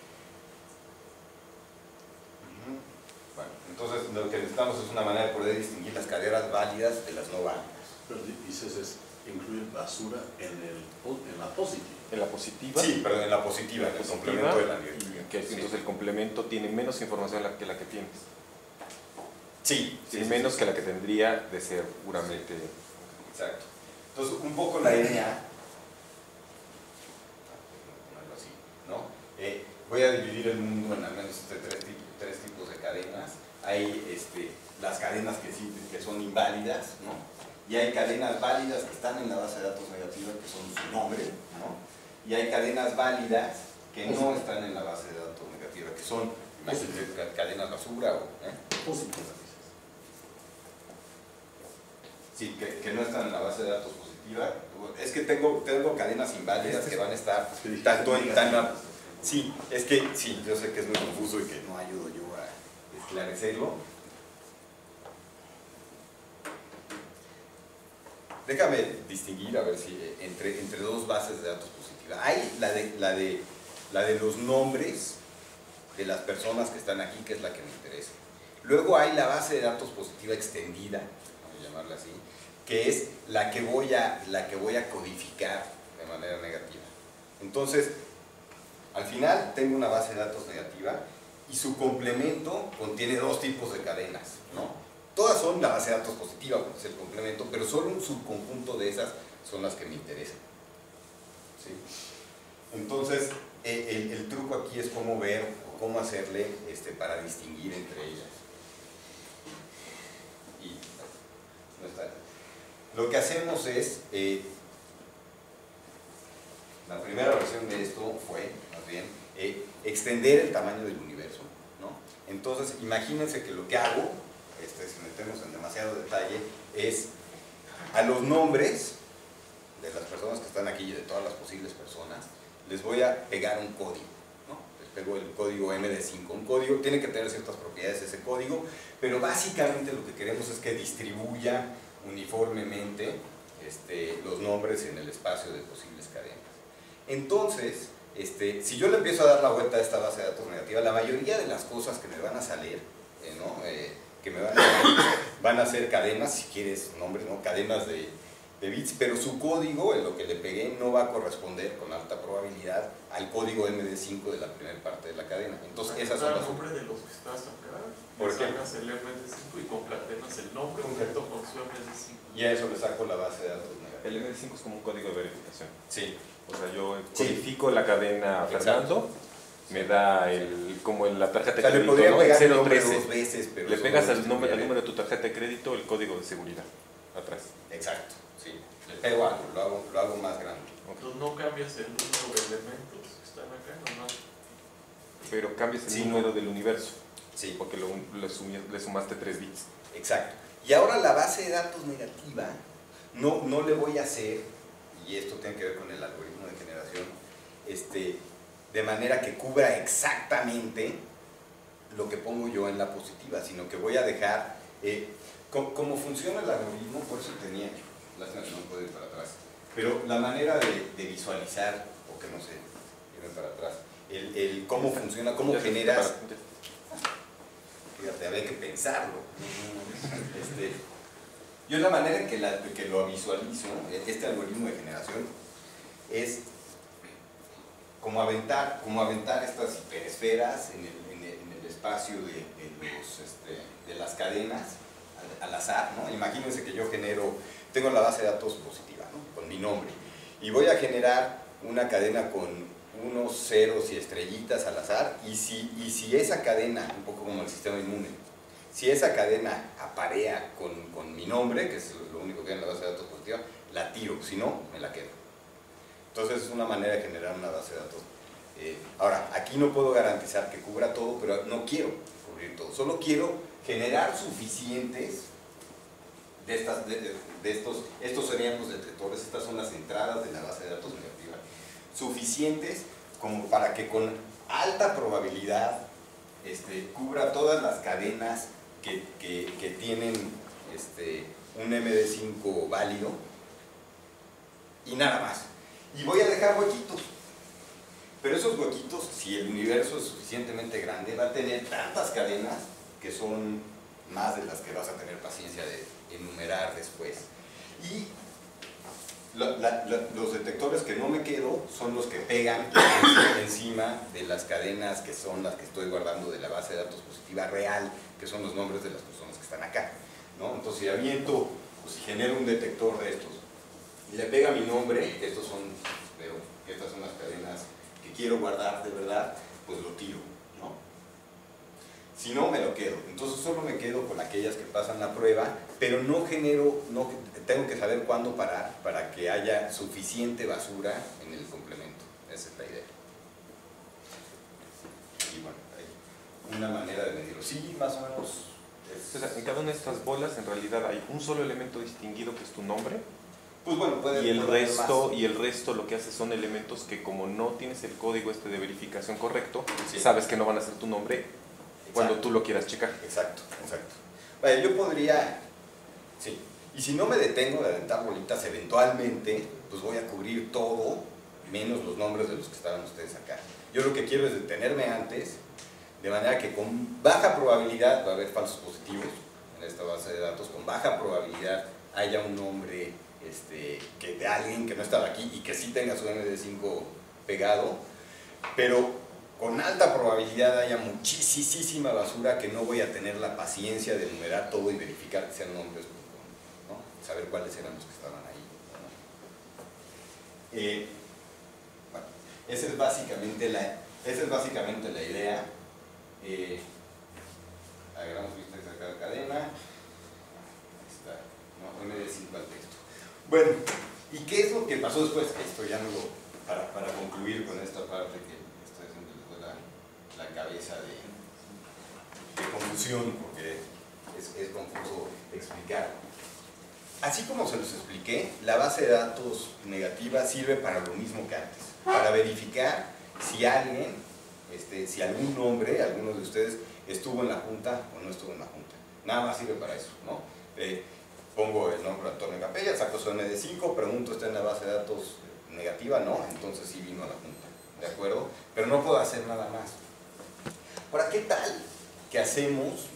Bueno, entonces lo que necesitamos es una manera de poder distinguir las cadenas válidas de las no válidas. Pero dices es incluir basura en la positiva. En la positiva. Sí, perdón, en la positiva, en el complemento de la negativa. Entonces el complemento tiene menos información que la que tienes. Sí. Tiene menos que la que tendría de ser puramente... Exacto. Entonces, un poco la idea, ponerlo así, ¿no? Voy a dividir el mundo en al menos tres tipos de cadenas. Hay las cadenas que son inválidas, ¿no? Y hay cadenas válidas que están en la base de datos negativa, que son su nombre, ¿no? Y hay cadenas válidas que no están en la base de datos negativa, que son cadenas basura o... Positivas. Sí, que no están en la base de datos positiva. Es que tengo cadenas inválidas que van a estar tanto en... Sí, es que sí, yo sé que es muy confuso y que no ayudo yo a esclarecerlo. Déjame distinguir, a ver si entre dos bases de datos positivas. Hay la de los nombres de las personas que están aquí, que es la que me interesa. Luego hay la base de datos positiva extendida, vamos a llamarla así, que es la que voy a codificar de manera negativa. Entonces, al final tengo una base de datos negativa y su complemento contiene dos tipos de cadenas, ¿no? Todas son la base de datos positiva, porque es el complemento, pero solo un subconjunto de esas son las que me interesan. ¿Sí? Entonces, el truco aquí es cómo ver o cómo hacerle para distinguir entre ellas. Y no está. Lo que hacemos es, la primera versión de esto fue, más bien, extender el tamaño del universo, ¿no? Entonces, imagínense que lo que hago, si metemos en demasiado detalle, es a los nombres de las personas que están aquí y de todas las posibles personas, les voy a pegar un código, ¿no? Les pego el código MD5. Un código tiene que tener ciertas propiedades ese código, pero básicamente lo que queremos es que distribuya uniformemente los nombres en el espacio de posibles cadenas. Entonces, si yo le empiezo a dar la vuelta a esta base de datos negativa, la mayoría de las cosas que me van a salir, van a ser cadenas, si quieres nombres, ¿no? Cadenas de bits, pero su código, en lo que le pegué, no va a corresponder con alta probabilidad al código MD5 de la primera parte de la cadena. Entonces, esas son las... el nombre de los que estás acá, ¿por qué? sacas el MD5 y concatenas el nombre junto con su MD5. Y a eso le saco la base de datos negativa. El MD5 es como un código de verificación. Sí. O sea, yo codifico la cadena Fernando, me da como en la tarjeta de crédito, le podría ¿no? pegar el 013. dos veces, pero le pegas al número de tu tarjeta de crédito el código de seguridad atrás. Exacto, sí. Le pego algo, lo hago más grande. Entonces no cambias el número de elementos que están acá, nomás. Pero cambias el número del universo. Sí. Porque le sumaste 3 bits. Exacto. Y ahora la base de datos negativa, no le voy a hacer, y esto tiene que ver con el algoritmo de generación, de manera que cubra exactamente lo que pongo yo en la positiva, sino que voy a dejar, como funciona el algoritmo, por eso tenía, lástima que no puedo ir para atrás, pero la manera de visualizar, o que no sé, irme para atrás, cómo funciona, cómo generas, fíjate, había que pensarlo. Yo la manera en que lo visualizo, este algoritmo de generación, es como aventar estas hiperesferas en el espacio de las cadenas al azar, ¿no? Imagínense que yo tengo la base de datos positiva, ¿no? Con mi nombre, y voy a generar una cadena con unos ceros y estrellitas al azar, y si esa cadena, un poco como el sistema inmune, si esa cadena aparea con mi nombre, que es lo único que hay en la base de datos positiva, la tiro, si no, me la quedo. Entonces es una manera de generar una base de datos. Ahora, aquí no puedo garantizar que cubra todo, pero no quiero cubrir todo. Solo quiero generar suficientes estos serían los detectores, estas son las entradas de la base de datos negativa, suficientes como para que con alta probabilidad cubra todas las cadenas que tienen un MD5 válido y nada más. Y voy a dejar huequitos. Pero esos huequitos, si el universo es suficientemente grande, va a tener tantas cadenas que son más de las que vas a tener paciencia de enumerar después. Y los detectores que no me quedo son los que pegan encima de las cadenas que son las que estoy guardando de la base de datos positiva real, que son los nombres de las personas que están acá, ¿no? Entonces, si aviento, o si genero un detector de estos y le pega mi nombre, estas son las cadenas que quiero guardar de verdad, pues lo tiro, ¿no? Si no, me lo quedo. Entonces solo me quedo con aquellas que pasan la prueba, pero tengo que saber cuándo parar para que haya suficiente basura en el complemento. Esa es la idea. Y bueno, hay una manera de medirlo. Sí, más o menos. O sea, en cada una de estas bolas en realidad hay un solo elemento distinguido que es tu nombre. Pues bueno, y el resto lo que hace son elementos que, como no tienes el código de verificación correcto, sí, sabes que no van a ser tu nombre. Exacto. Cuando tú lo quieras checar. Exacto. Vaya, yo podría, sí, y si no me detengo de aventar bolitas, eventualmente pues voy a cubrir todo menos los nombres de los que estaban ustedes acá. Yo lo que quiero es detenerme antes, de manera que con baja probabilidad va a haber falsos positivos en esta base de datos, con baja probabilidad haya un nombre que de alguien que no estaba aquí y que sí tenga su MD5 pegado, pero con alta probabilidad haya muchísima basura que no voy a tener la paciencia de enumerar todo y verificar que sean nombres, ¿no? Saber cuáles eran los que estaban ahí, ¿no? Bueno, Esa es básicamente la idea. Agarramos vistas a cada cadena. Ahí está. No, MD5 al texto. Bueno, ¿y qué es lo que pasó después? Esto ya no lo... Para concluir con esta parte que estoy haciendo la cabeza de confusión, porque es confuso explicar. Así como se los expliqué, la base de datos negativa sirve para lo mismo que antes, para verificar si alguien, si algún nombre, alguno de ustedes, estuvo en la junta o no estuvo en la junta. Nada más sirve para eso, ¿no? Pongo el nombre de Antonio Capella, saco su MD5, pregunto, ¿está en la base de datos negativa? No, entonces sí vino a la junta, ¿de acuerdo? Pero no puedo hacer nada más. Ahora, ¿qué tal que hacemos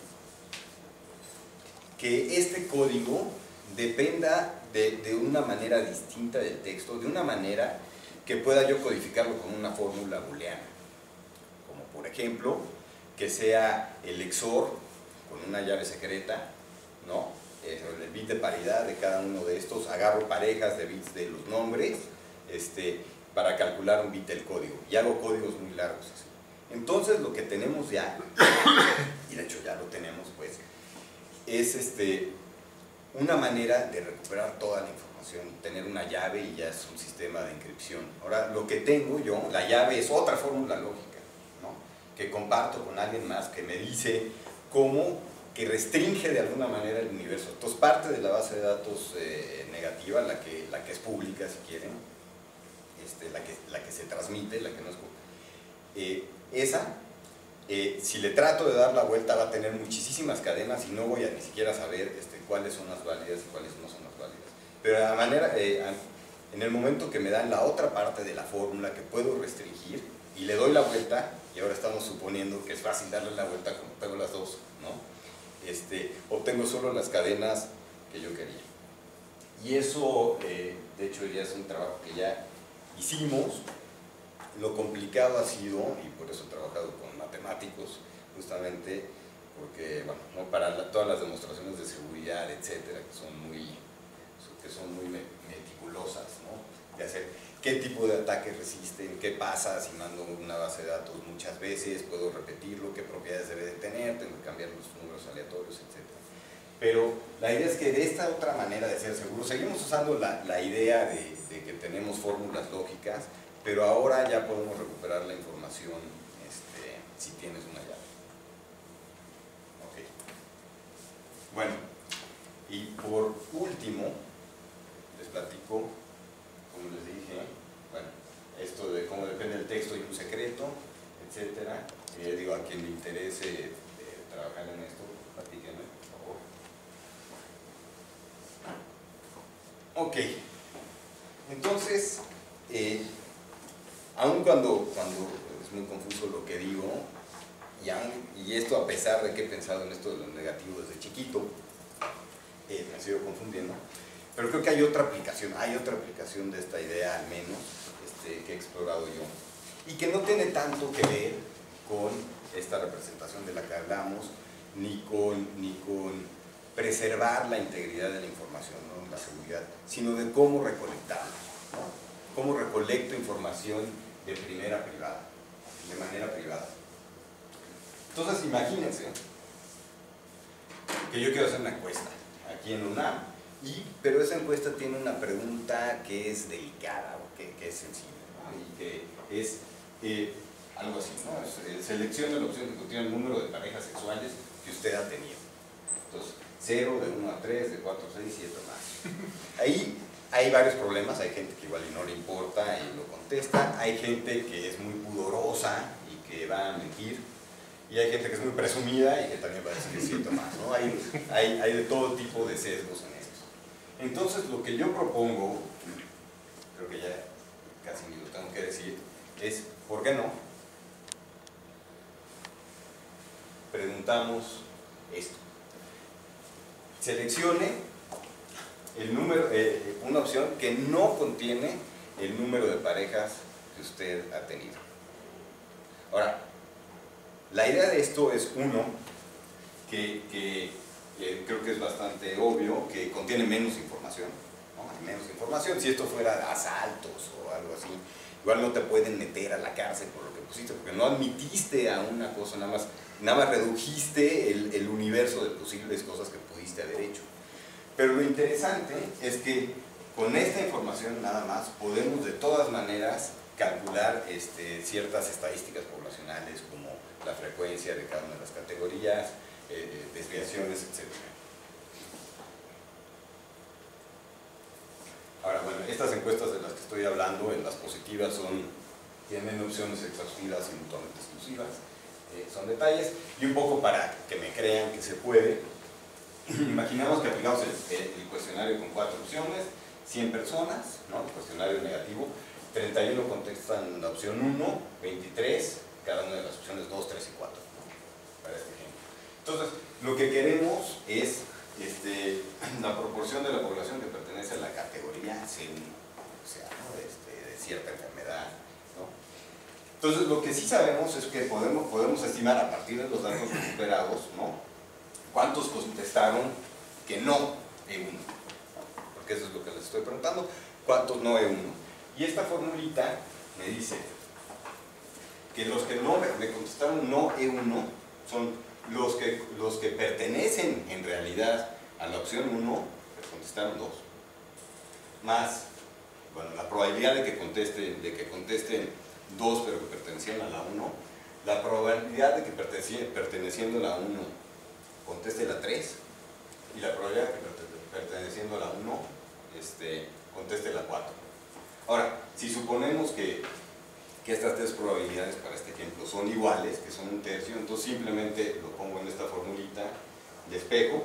que este código dependa de una manera distinta del texto, de una manera que pueda yo codificarlo con una fórmula booleana? Como por ejemplo, que sea el XOR con una llave secreta, ¿no? El bit de paridad de cada uno de estos, agarro parejas de bits de los nombres para calcular un bit del código, y hago códigos muy largos así. Entonces lo que tenemos ya, y de hecho ya lo tenemos, pues, es una manera de recuperar toda la información, tener una llave y ya es un sistema de encripción. Ahora, lo que tengo yo, la llave es otra fórmula lógica, ¿no? Que comparto con alguien más, que me dice cómo, que restringe de alguna manera el universo. Entonces, parte de la base de datos negativa, la que es pública, si quieren, la que se transmite, la que no es esa, si le trato de dar la vuelta, va a tener muchísimas cadenas y no voy a ni siquiera saber cuáles son las válidas y cuáles no son las válidas. Pero en el momento que me dan la otra parte de la fórmula que puedo restringir y le doy la vuelta, y ahora estamos suponiendo que es fácil darle la vuelta como tengo las dos, ¿no? Obtengo solo las cadenas que yo quería. Y eso, de hecho, ya es un trabajo que ya hicimos. Lo complicado ha sido, y por eso he trabajado con matemáticos, justamente porque, bueno, ¿no? Para todas las demostraciones de seguridad, etcétera, que son muy meticulosas, ¿no? De hacer qué tipo de ataques resisten, qué pasa si mando una base de datos muchas veces, puedo repetirlo, qué propiedades debe de tener, tengo que cambiar los números aleatorios, etcétera. Pero la idea es que de esta otra manera de ser seguro, seguimos usando la idea de que tenemos fórmulas lógicas, pero ahora ya podemos recuperar la información si tienes una llave. Ok. Bueno, y por último, les platico, como les dije, bueno, esto de cómo depende del texto y un secreto, etcétera. Digo, a quien le interese trabajar en esto, platíquenme, por favor. Ok. Entonces, aun cuando es muy confuso lo que digo, y esto a pesar de que he pensado en esto de lo negativo desde chiquito, me sigo confundiendo, pero creo que hay otra aplicación de esta idea, al menos, que he explorado yo, y que no tiene tanto que ver con esta representación de la que hablamos, ni con preservar la integridad de la información, ¿no? La seguridad, sino de cómo recolectarla, ¿no? Cómo recolecto información de primera privada, de manera privada. Entonces, imagínense que yo quiero hacer una encuesta aquí en UNAM, pero esa encuesta tiene una pregunta que es delicada, o que es sensible, ¿no? Y que es algo así, ¿no? Seleccione la opción que contiene el número de parejas sexuales que usted ha tenido. Entonces, 0, de 1 a 3, de 4 a 6, 7 más. Ahí hay varios problemas, hay gente que igual y no le importa y lo contesta, hay gente que es muy pudorosa y que va a mentir, y hay gente que es muy presumida y que también va a decir 7 más, ¿no? Hay de todo tipo de sesgos en esto. Entonces, lo que yo propongo, creo que ya casi ni lo tengo que decir, es, ¿por qué no? Preguntamos esto. Seleccione el número, una opción que no contiene el número de parejas que usted ha tenido. Ahora, la idea de esto es, uno, que creo que es bastante obvio, que contiene menos información, ¿no? Hay menos información. Si esto fuera asaltos o algo así, igual no te pueden meter a la cárcel por lo que pusiste, porque no admitiste a una cosa, nada más redujiste el universo de posibles cosas que pudiste haber hecho. Pero lo interesante es que con esta información nada más podemos de todas maneras calcular ciertas estadísticas poblacionales como la frecuencia de cada una de las categorías, desviaciones, etc. Ahora, bueno, estas encuestas de las que estoy hablando, en las positivas tienen opciones exhaustivas y mutuamente exclusivas, son detalles, y un poco para que me crean que se puede, imaginamos que aplicamos el cuestionario con 4 opciones, 100 personas, ¿no? El cuestionario negativo, 31 contestan la opción 1, 23, cada una de las opciones 2, 3 y 4, ¿no? Para este ejemplo. Entonces, lo que queremos es la proporción de la población que pertenece a la categoría C1, o sea, ¿no? De cierta enfermedad, ¿no? Entonces, lo que sí sabemos es que podemos estimar a partir de los datos recuperados, ¿no? Cuántos contestaron que no E1, ¿no? Porque eso es lo que les estoy preguntando, cuántos no E1. Y esta formulita me dice que los que no me contestaron no E1 son los que pertenecen en realidad a la opción 1, que contestaron 2, más, bueno, la probabilidad de que contesten 2 pero que pertenecían a la 1, la probabilidad de que perteneciendo a la 1 conteste la 3, y la probabilidad de que perteneciendo a la 1 conteste la 4. Ahora, si suponemos que estas 3 probabilidades para este ejemplo son iguales, que son 1/3, entonces simplemente lo pongo en esta formulita, despejo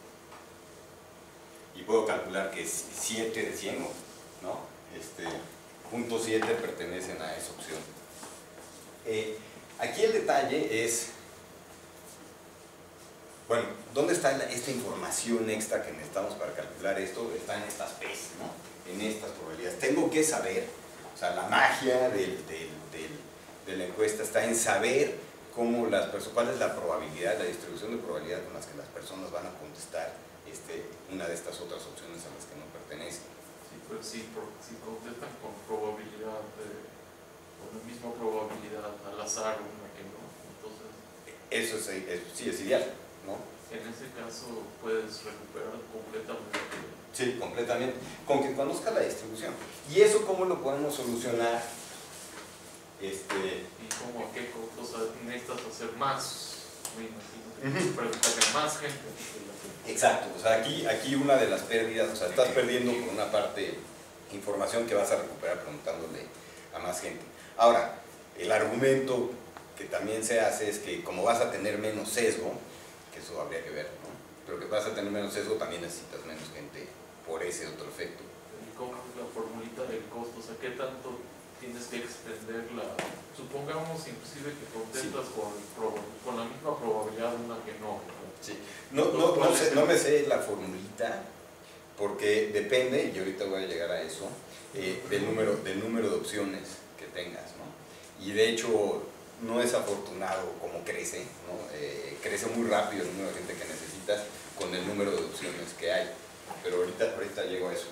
y puedo calcular que 7 de 100, ¿no? 0.7 pertenecen a esa opción. Aquí el detalle es, bueno, ¿dónde está esta información extra que necesitamos para calcular esto? Está en estas P's, ¿no? En estas probabilidades. Tengo que saber, o sea, la magia de la encuesta está en saber cuál es la probabilidad, la distribución de probabilidad con las que las personas van a contestar una de estas otras opciones a las que no pertenecen. Sí, pues si contestan con probabilidad, con la misma probabilidad al azar, una que no, entonces... Eso sí es ideal, ¿no? En ese caso puedes recuperar completamente. Sí, completamente, con que conozca la distribución. ¿Y eso cómo lo podemos solucionar? ¿Y cómo, a qué cosas necesitas hacer más? Me imagino que preguntarle a más gente. Exacto, o sea, aquí una de las pérdidas, o sea, estás perdiendo por una parte información que vas a recuperar preguntándole a más gente. Ahora, el argumento que también se hace es que como vas a tener menos sesgo, que eso habría que ver, ¿no? Pero que vas a tener menos sesgo, también necesitas menos gente por ese otro efecto. ¿Y cómo es la formulita del costo? O sea, ¿qué tanto tienes que extenderla? Supongamos inclusive que contestas sí, con la misma probabilidad una que no. Sí. No me sé la formulita, porque depende, y ahorita voy a llegar a eso, del número de opciones que tengas, ¿no? Y de hecho, no es afortunado como crece, ¿no? Crece muy rápido el número de gente que necesitas con el número de opciones que hay. Pero ahorita llego a eso.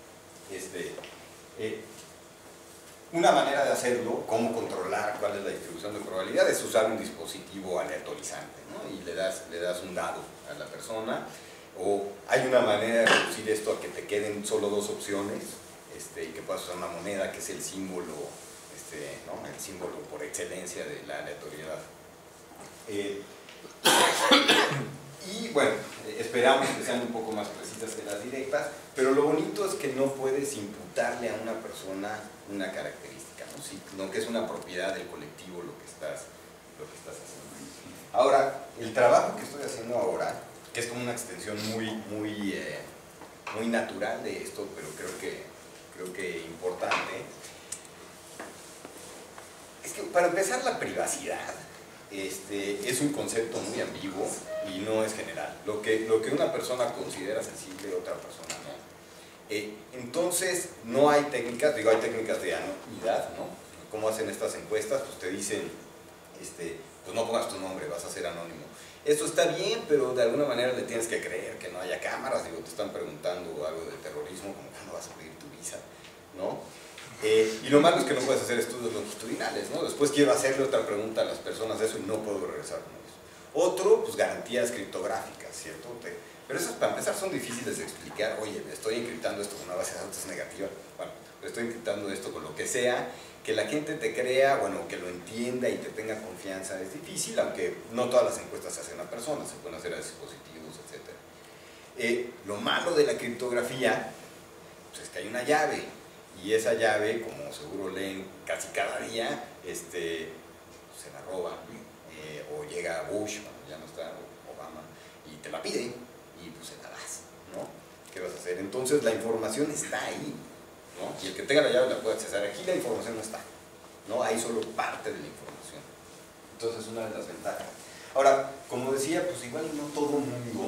Una manera de hacerlo, cómo controlar cuál es la distribución de probabilidades, es usar un dispositivo aleatorizante, ¿no? Y le das un dado a la persona, o hay una manera de reducir esto a que te queden solo 2 opciones, y que puedas usar una moneda que es el símbolo, ¿no? El símbolo por excelencia de la aleatoriedad. Y bueno, esperamos que sean un poco más precisas que las directas, pero lo bonito es que no puedes imputarle a una persona una característica, ¿no? Sino que es una propiedad del colectivo lo que estás haciendo. Ahora, el trabajo que estoy haciendo ahora, que es como una extensión muy natural de esto, pero creo que importante, es que para empezar la privacidad es un concepto muy ambiguo y no es general. Lo que una persona considera sensible, otra persona no. Entonces, no hay técnicas, hay técnicas de anonimidad, ¿no? ¿Cómo hacen estas encuestas? Pues te dicen, pues no pongas tu nombre, vas a ser anónimo. Esto está bien, pero de alguna manera le tienes que creer que no haya cámaras. Digo, te están preguntando algo de terrorismo, como cuándo vas a pedir tu visa, ¿no? Y lo malo es que no puedes hacer estudios longitudinales, ¿no? Después quiero hacerle otra pregunta a las personas de eso y no puedo regresar con eso. Otro, pues garantías criptográficas, ¿cierto? Pero esas para empezar son difíciles de explicar. Oye, estoy encriptando esto con una base de datos negativa. Bueno, estoy encriptando esto con lo que sea. Que la gente te crea, bueno, que lo entienda y que tenga confianza es difícil, aunque no todas las encuestas se hacen a personas, se pueden hacer a dispositivos, etc. Lo malo de la criptografía pues es que hay una llave, y esa llave, como seguro leen casi cada día, se la roban, o llega Bush, bueno, ya no está Obama, y te la pide, y pues se la das, ¿no? ¿Qué vas a hacer? Entonces la información está ahí, ¿no? Y el que tenga la llave la puede accesar. Aquí la información no está, ¿no? Hay solo parte de la información. Entonces es una de las ventajas. Ahora, como decía, pues igual no todo el mundo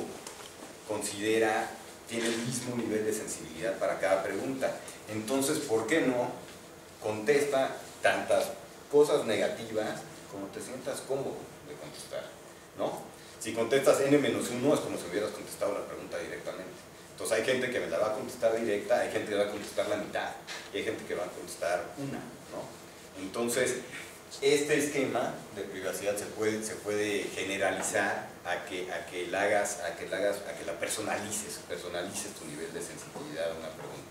tiene el mismo nivel de sensibilidad para cada pregunta. Entonces, ¿por qué no contesta tantas cosas negativas como te sientas cómodo de contestar, ¿no? Si contestas n-1 es como si hubieras contestado la pregunta directamente. Entonces hay gente que me la va a contestar directa, hay gente que va a contestar la mitad, y hay gente que va a contestar una, ¿no? Entonces, este esquema de privacidad se puede generalizar a que la personalices tu nivel de sensibilidad a una pregunta.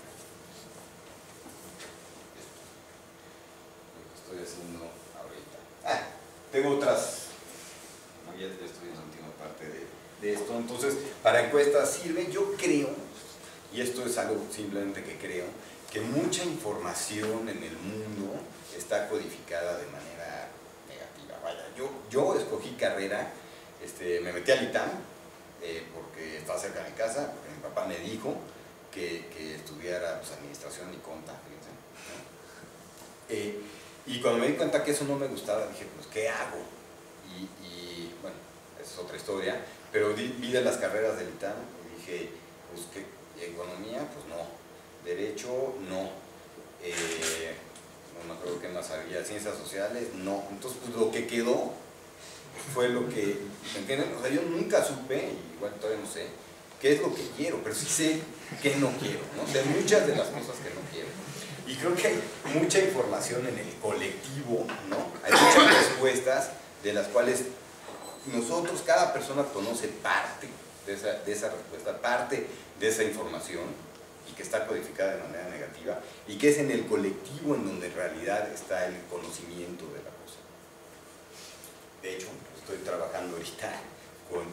Lo que estoy haciendo ahorita. Tengo otras, no, ya estoy en la última parte de esto. Entonces, para encuestas sirve, yo creo, y esto es algo simplemente que creo, que mucha información en el mundo está codificada de manera negativa. Vaya, yo escogí carrera, me metí al ITAM, porque estaba cerca de mi casa, porque mi papá me dijo que estudiara pues, administración y conta, fíjense, ¿no? Y cuando me di cuenta que eso no me gustaba, dije, pues, ¿qué hago? Y bueno, esa es otra historia, pero vi de las carreras del ITAM y dije, pues, ¿qué? Economía, pues no, derecho, no, no me acuerdo qué más había, ciencias sociales, no. Entonces, pues, lo que quedó fue lo que, ¿me entienden? O sea, yo nunca supe, y igual todavía no sé, qué es lo que quiero, pero sí sé qué no quiero, ¿no? De muchas de las cosas que no quiero. Y creo que hay mucha información en el colectivo, ¿no? Hay muchas respuestas de las cuales nosotros, cada persona conoce parte de esa respuesta, parte de esa información, y que está codificada de manera negativa, y que es en el colectivo en donde en realidad está el conocimiento de la cosa. De hecho, estoy trabajando ahorita con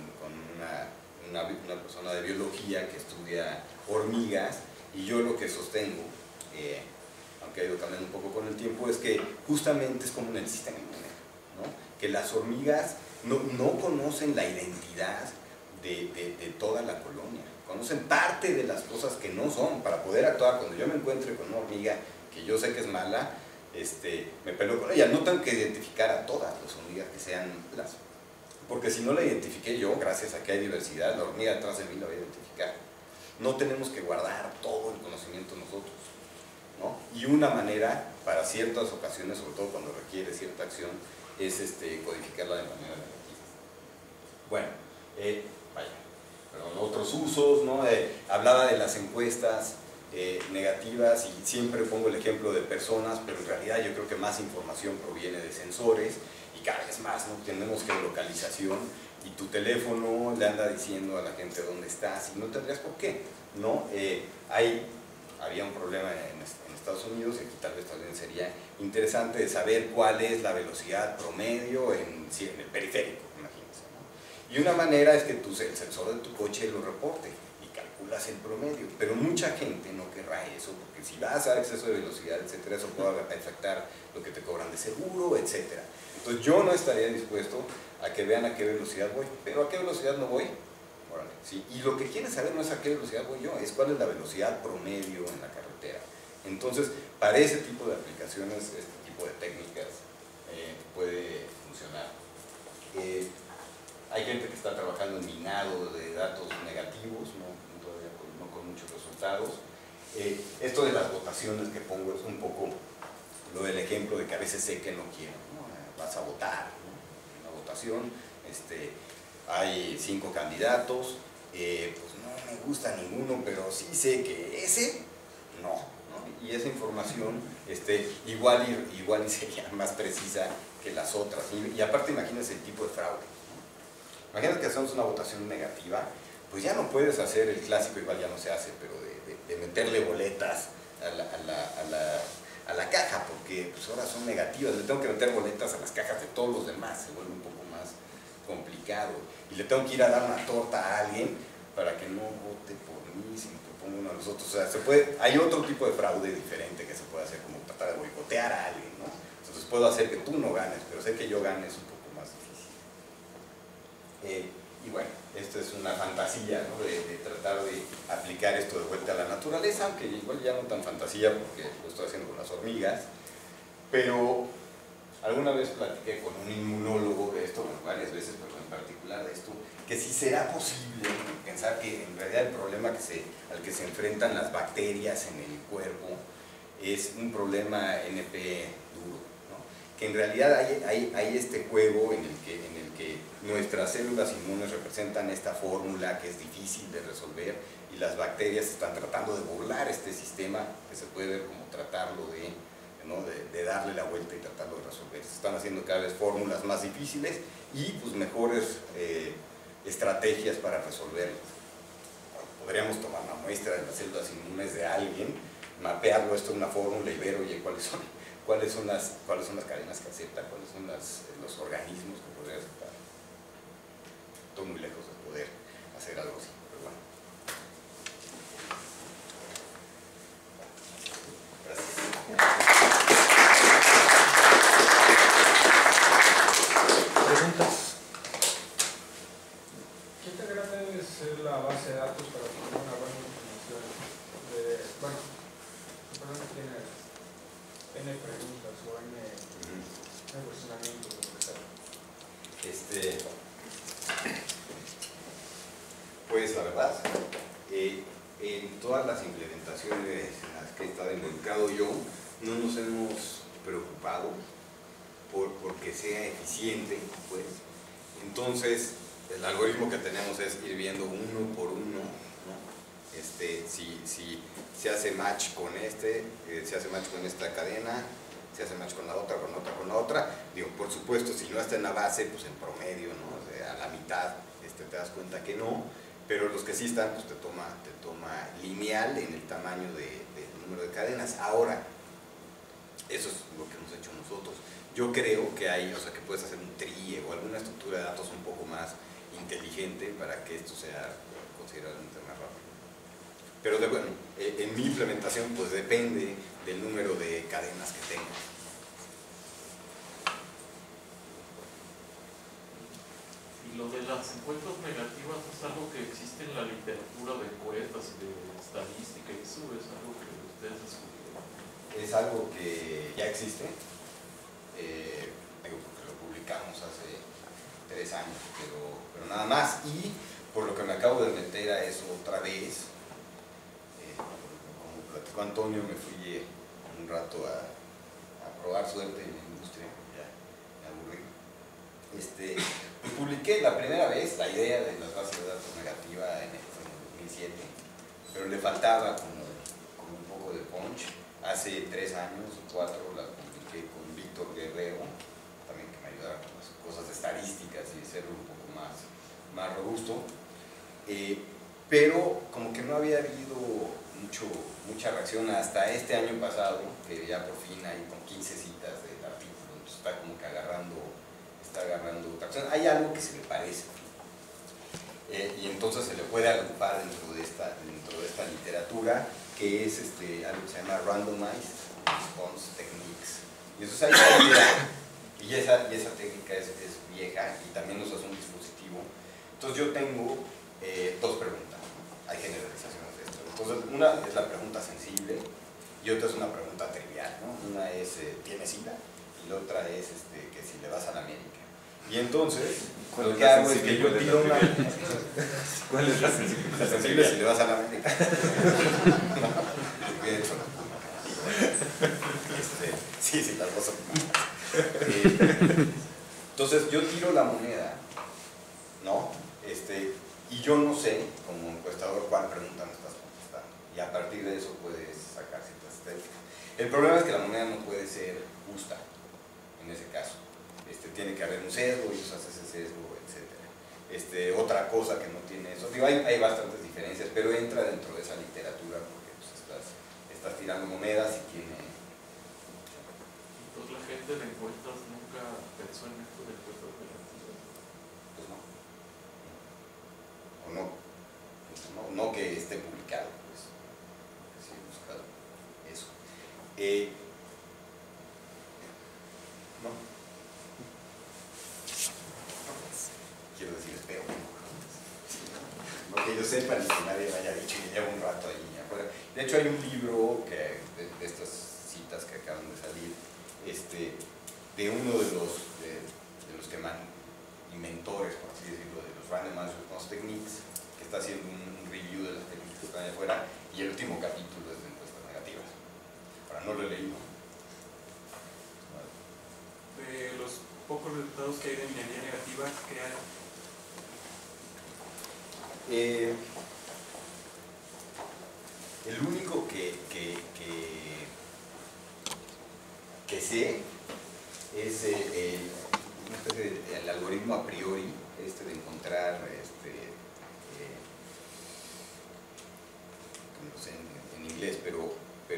una persona de biología que estudia hormigas, y yo lo que sostengo, aunque ha ido cambiando un poco con el tiempo, es que justamente es como en el sistema inmune, ¿no? Que las hormigas no conocen la identidad de toda la colonia, conocen parte de las cosas que no son, para poder actuar. Cuando yo me encuentre con una hormiga que yo sé que es mala, me peleo con ella. No tengo que identificar a todas las hormigas que sean malas, porque si no la identifiqué yo, gracias a que hay diversidad, la hormiga detrás de mí la voy a identificar. No tenemos que guardar todo el conocimiento nosotros, ¿no? Y una manera, para ciertas ocasiones, sobre todo cuando requiere cierta acción, es codificarla de manera negativa. Bueno, vaya, pero otros usos, ¿no? Hablaba de las encuestas negativas, y siempre pongo el ejemplo de personas, pero en realidad yo creo que más información proviene de sensores, y cada vez más, ¿no? Tenemos geolocalización, y tu teléfono le anda diciendo a la gente dónde estás, y no tendrías por qué, ¿no? Había un problema en Estados Unidos, y aquí tal vez también sería interesante de saber cuál es la velocidad promedio en el periférico, imagínense, ¿no? Y una manera es que el sensor de tu coche lo reporte y calculas el promedio, pero mucha gente no querrá eso, porque si vas a exceso de velocidad, etcétera, eso puede afectar lo que te cobran de seguro, etcétera. Entonces yo no estaría dispuesto a que vean a qué velocidad voy, pero a qué velocidad no voy. Órale, ¿sí? Y lo que quieren saber no es a qué velocidad voy yo, es cuál es la velocidad promedio en la carretera. Entonces, para ese tipo de aplicaciones, este tipo de técnicas puede funcionar. Hay gente que está trabajando en minado de datos negativos, todavía no con muchos resultados. Esto de las votaciones que pongo es un poco lo del ejemplo de que a veces sé que no quiero, ¿no? Vas a votar, ¿no? Una votación, hay 5 candidatos, pues no me gusta ninguno, pero sí sé que ese, no, ¿no? Y esa información igual y sería más precisa que las otras. Y aparte imagínense el tipo de fraude, ¿no? Imagínate que hacemos una votación negativa, pues ya no puedes hacer el clásico, igual ya no se hace, pero de meterle boletas a la caja, porque pues ahora son negativas, le tengo que meter boletas a las cajas de todos los demás, se vuelve un poco más complicado, y le tengo que ir a dar una torta a alguien para que no vote por mí, si me propongo uno de los otros. O sea, hay otro tipo de fraude diferente que se puede hacer, como tratar de boicotear a alguien, ¿no? Entonces puedo hacer que tú no ganes, pero sé que yo gane es un poco más difícil. Y bueno, esto es una fantasía, ¿no? de tratar de aplicar esto de vuelta a la naturaleza, aunque igual ya no tan fantasía porque lo estoy haciendo con las hormigas, pero alguna vez platiqué con un inmunólogo de esto, bueno, varias veces, pero en particular de esto, que si será posible pensar que en realidad el problema al que se enfrentan las bacterias en el cuerpo es un problema NP duro, ¿no? Que en realidad hay este juego en el que nuestras células inmunes representan esta fórmula que es difícil de resolver y las bacterias están tratando de burlar este sistema que se puede ver como tratarlo de darle la vuelta y tratarlo de resolver. Se están haciendo cada vez fórmulas más difíciles y pues mejores estrategias para resolverlo. Podríamos tomar una muestra de las células inmunes de alguien, mapearlo esto en una fórmula y ver, oye, cuáles son las cadenas que acepta, cuáles son los organismos que podría aceptar. Estoy muy lejos de poder hacer algo así, pero bueno. Gracias. ¿Preguntas? ¿Qué tan grande debe ser la base de datos para tener una buena información? Bueno, perdón, tiene preguntas o N cuestionamientos de lo que sea. Pues la verdad, en todas las implementaciones en las que he estado involucrado yo, no nos hemos preocupado porque sea eficiente, pues. Entonces, el algoritmo que tenemos es ir viendo uno por uno, ¿no? Si se hace match con se hace match con esta cadena, se hace match con la otra, con la otra. Digo, por supuesto, si no está en la base, pues en promedio, ¿no? O sea, a la mitad te das cuenta que no, pero los que sí están, pues te toma lineal en el tamaño del número de cadenas. Ahora, eso es lo que hemos hecho nosotros. Yo creo que que puedes hacer un tree o alguna estructura de datos un poco más inteligente para que esto sea considerablemente más rápido. Pero bueno, en mi implementación pues depende del número de cadenas que tengo. Y lo de las encuestas negativas es algo que existe en la literatura de encuestas y de estadística, y eso es algo que ustedes descubrieron. Es algo que ya existe, porque lo publicamos hace 3 años, pero nada más. Y por lo que me acabo de meter a eso otra vez, como platicó Antonio, me fui un rato a probar suerte en la industria, ya me aburrí. Publiqué la primera vez la idea de las bases de datos negativa en el 2007, pero le faltaba como un poco de punch. Hace 3 años o 4 la publiqué con Víctor Guerrero, también que me ayudaba con las cosas de estadísticas y hacerlo un poco más robusto, pero como que no había habido mucha reacción hasta este año pasado, que ya por fin hay con 15 citas del artículo, entonces está como que agarrando tracción. Hay algo que se le parece, y entonces se le puede agrupar dentro de esta literatura, que es algo que se llama Randomized Response Techniques. Y entonces hay una idea, y esa técnica es vieja y también usa un dispositivo. Entonces yo tengo 2 preguntas, ¿no? Hay generalizaciones de esto. Entonces una es la pregunta sensible y otra es una pregunta trivial, ¿no? Una es ¿tienes SIDA? Y la otra es que si le vas a la América. Y entonces lo que hago es que yo tiro una... ¿Cuál es la sensible? La sensible es si le vas a la América. Sí, las dos son. Entonces yo tiro la moneda, ¿no? Y yo no sé, como encuestador, cuál pregunta me estás contestando. Y a partir de eso puedes sacar ciertas estadísticas. El problema es que la moneda no puede ser justa en ese caso. Tiene que haber un sesgo y usas ese sesgo, etc. Otra cosa que no tiene eso, digo, hay bastantes diferencias, pero entra dentro de esa literatura porque pues, estás tirando monedas y tiene... Entonces la gente de encuestas nunca pensó en esto de encuestas negativas. Pues no. O no. No que esté publicado, pues. Sí, he buscado eso. No. Quiero decir, espero. No que yo sepa ni que nadie me haya dicho que lleva un rato ahí afuera. De hecho, hay un libro de estas citas que acaban de salir, de uno de los que inventores, por así decirlo, de los Randomized Response Techniques, que está haciendo un review de las técnicas que están allá afuera, y el último capítulo es de encuestas negativas. Ahora, no lo he leído. De los pocos resultados que hay de minería negativa, ¿qué hay? El único que sé es una especie de algoritmo a priori, de encontrar, no sé en inglés, pero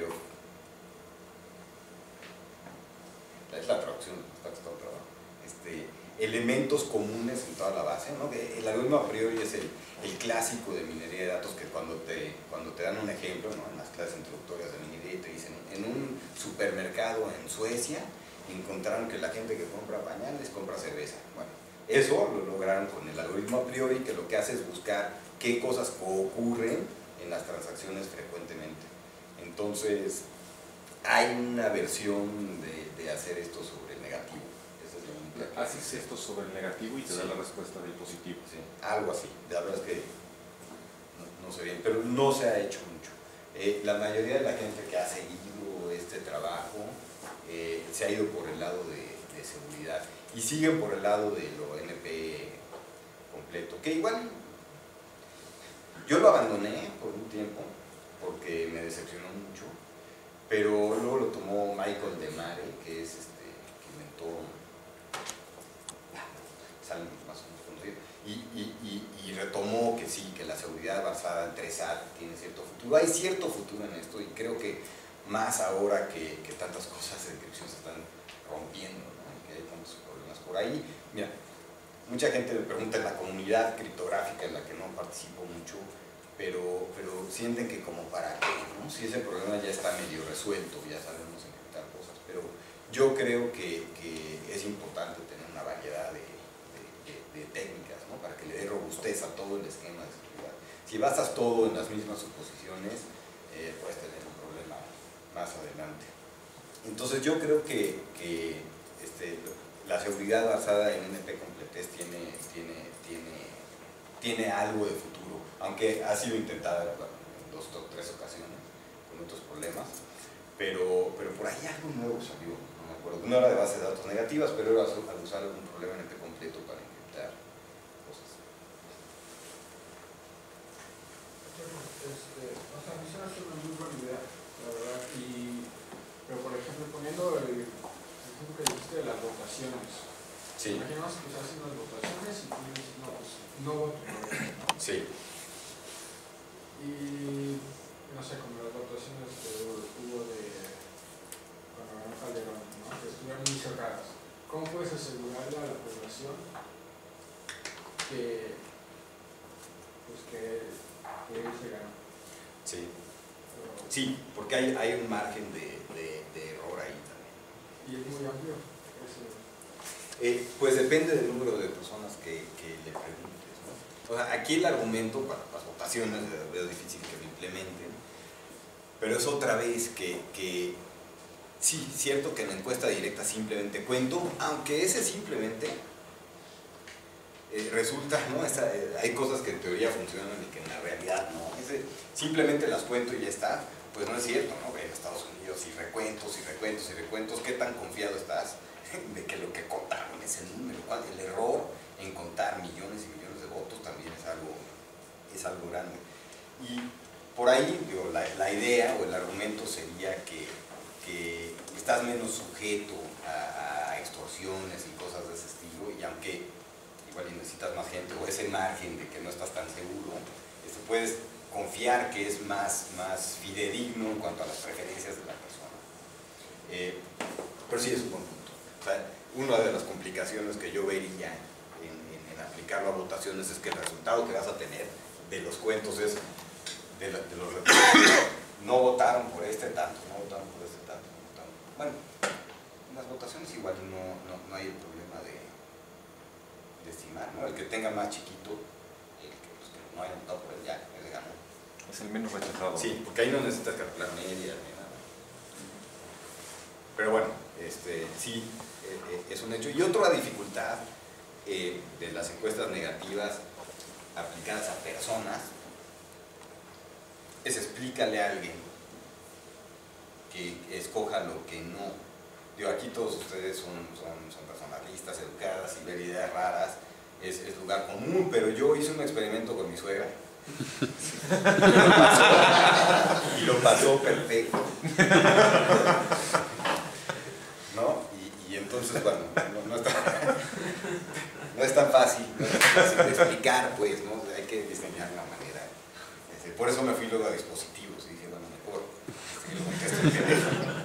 es la traducción, está todo trabajo. Elementos comunes en toda la base, ¿no? El algoritmo a priori es el clásico de minería de datos que cuando te dan un ejemplo, ¿no? En las clases introductorias de minería te dicen, en un supermercado en Suecia encontraron que la gente que compra pañales compra cerveza. Bueno, eso lo lograron con el algoritmo a priori, que lo que hace es buscar qué cosas ocurren en las transacciones frecuentemente. Entonces, hay una versión de hacer esto sobre el negativo. Haces esto sobre el negativo y te da la respuesta del positivo. Sí, algo así. La verdad es que no sé bien, pero no se ha hecho mucho. La mayoría de la gente que ha seguido este trabajo se ha ido por el lado de seguridad y siguen por el lado de lo NP completo, que igual yo lo abandoné por un tiempo porque me decepcionó mucho, pero luego lo tomó Michael DeMare, que es que inventó más o menos conocido, y retomó que sí, que la seguridad basada en 3A tiene cierto futuro. Hay cierto futuro en esto y creo que más ahora que tantas cosas de encripción se están rompiendo, ¿no? Y que hay tantos problemas por ahí. Mira, mucha gente me pregunta en la comunidad criptográfica en la que no participo mucho, pero sienten que como para qué, ¿no? Si ese problema ya está medio resuelto, ya sabemos encriptar cosas, pero yo creo que es importante tener una variedad de técnicas, ¿no? Para que le dé robustez a todo el esquema de seguridad. Si basas todo en las mismas suposiciones, puedes tener un problema más adelante. Entonces yo creo que la seguridad basada en NP completez tiene algo de futuro, aunque ha sido intentada en 2 o 3 ocasiones con otros problemas, pero por ahí algo nuevo salió, no me acuerdo, no era de base de datos negativas, pero era al usar algún problema en NP completo para encriptar cosas. O sea, a mí se me hace una muy buena idea, la verdad, pero por ejemplo, poniendo el ejemplo que dijiste de las votaciones. Sí. Imaginemos que se hacen las votaciones y tú dices, no, pues no voto por eso, ¿no? Sí. Y no sé, como las votaciones que hubo de cuando ganó Calderón, ¿no? Que estuvieron muy cerradas. ¿Cómo puedes asegurarle a la población que él se ganó? Sí. Sí, porque hay un margen de error ahí también. Y es muy amplio. Pues depende del número de personas que le preguntes, ¿no? O sea, aquí el argumento para las votaciones veo difícil que lo implementen, pero es otra vez que sí, cierto que en la encuesta directa simplemente cuento, aunque ese simplemente resulta, ¿no? Hay cosas que en teoría funcionan y que en la realidad no. Simplemente las cuento y ya está, pues no es cierto, ¿no? En Estados Unidos y recuentos, ¿qué tan confiado estás de que lo que contaron es el número? El error en contar millones y millones de votos también es algo grande. Y por ahí, digo, la idea o el argumento sería que estás menos sujeto a extorsiones y cosas de ese estilo, y aunque igual necesitas más gente o ese margen de que no estás tan seguro, puedes confiar que es más fidedigno en cuanto a las preferencias de la persona. Pero sí es un buen punto. O sea, una de las complicaciones que yo vería en aplicarlo a votaciones es que el resultado que vas a tener de los cuentos es de los no votaron por este tanto, no votaron por este tanto, no votaron. Bueno, en las votaciones igual no hay el problema de estimar, ¿no? El que tenga más chiquito, los que no hayan votado por él, ya, ese ganó. Es el menos rechazado. Sí, porque ahí no necesitas calcular medias ni nada. Pero bueno, sí, es un hecho. Y otra dificultad de las encuestas negativas aplicadas a personas es explícale a alguien que escoja lo que no. Digo, aquí todos ustedes son personalistas, educadas y ver ideas raras es lugar común, pero yo hice un experimento con mi suegra y lo pasó perfecto, ¿no? Y entonces, bueno, no es tan fácil de explicar, pues, ¿no? Hay que diseñar una manera. Por eso me fui luego a dispositivos y dije, bueno, mejor que lo contesto.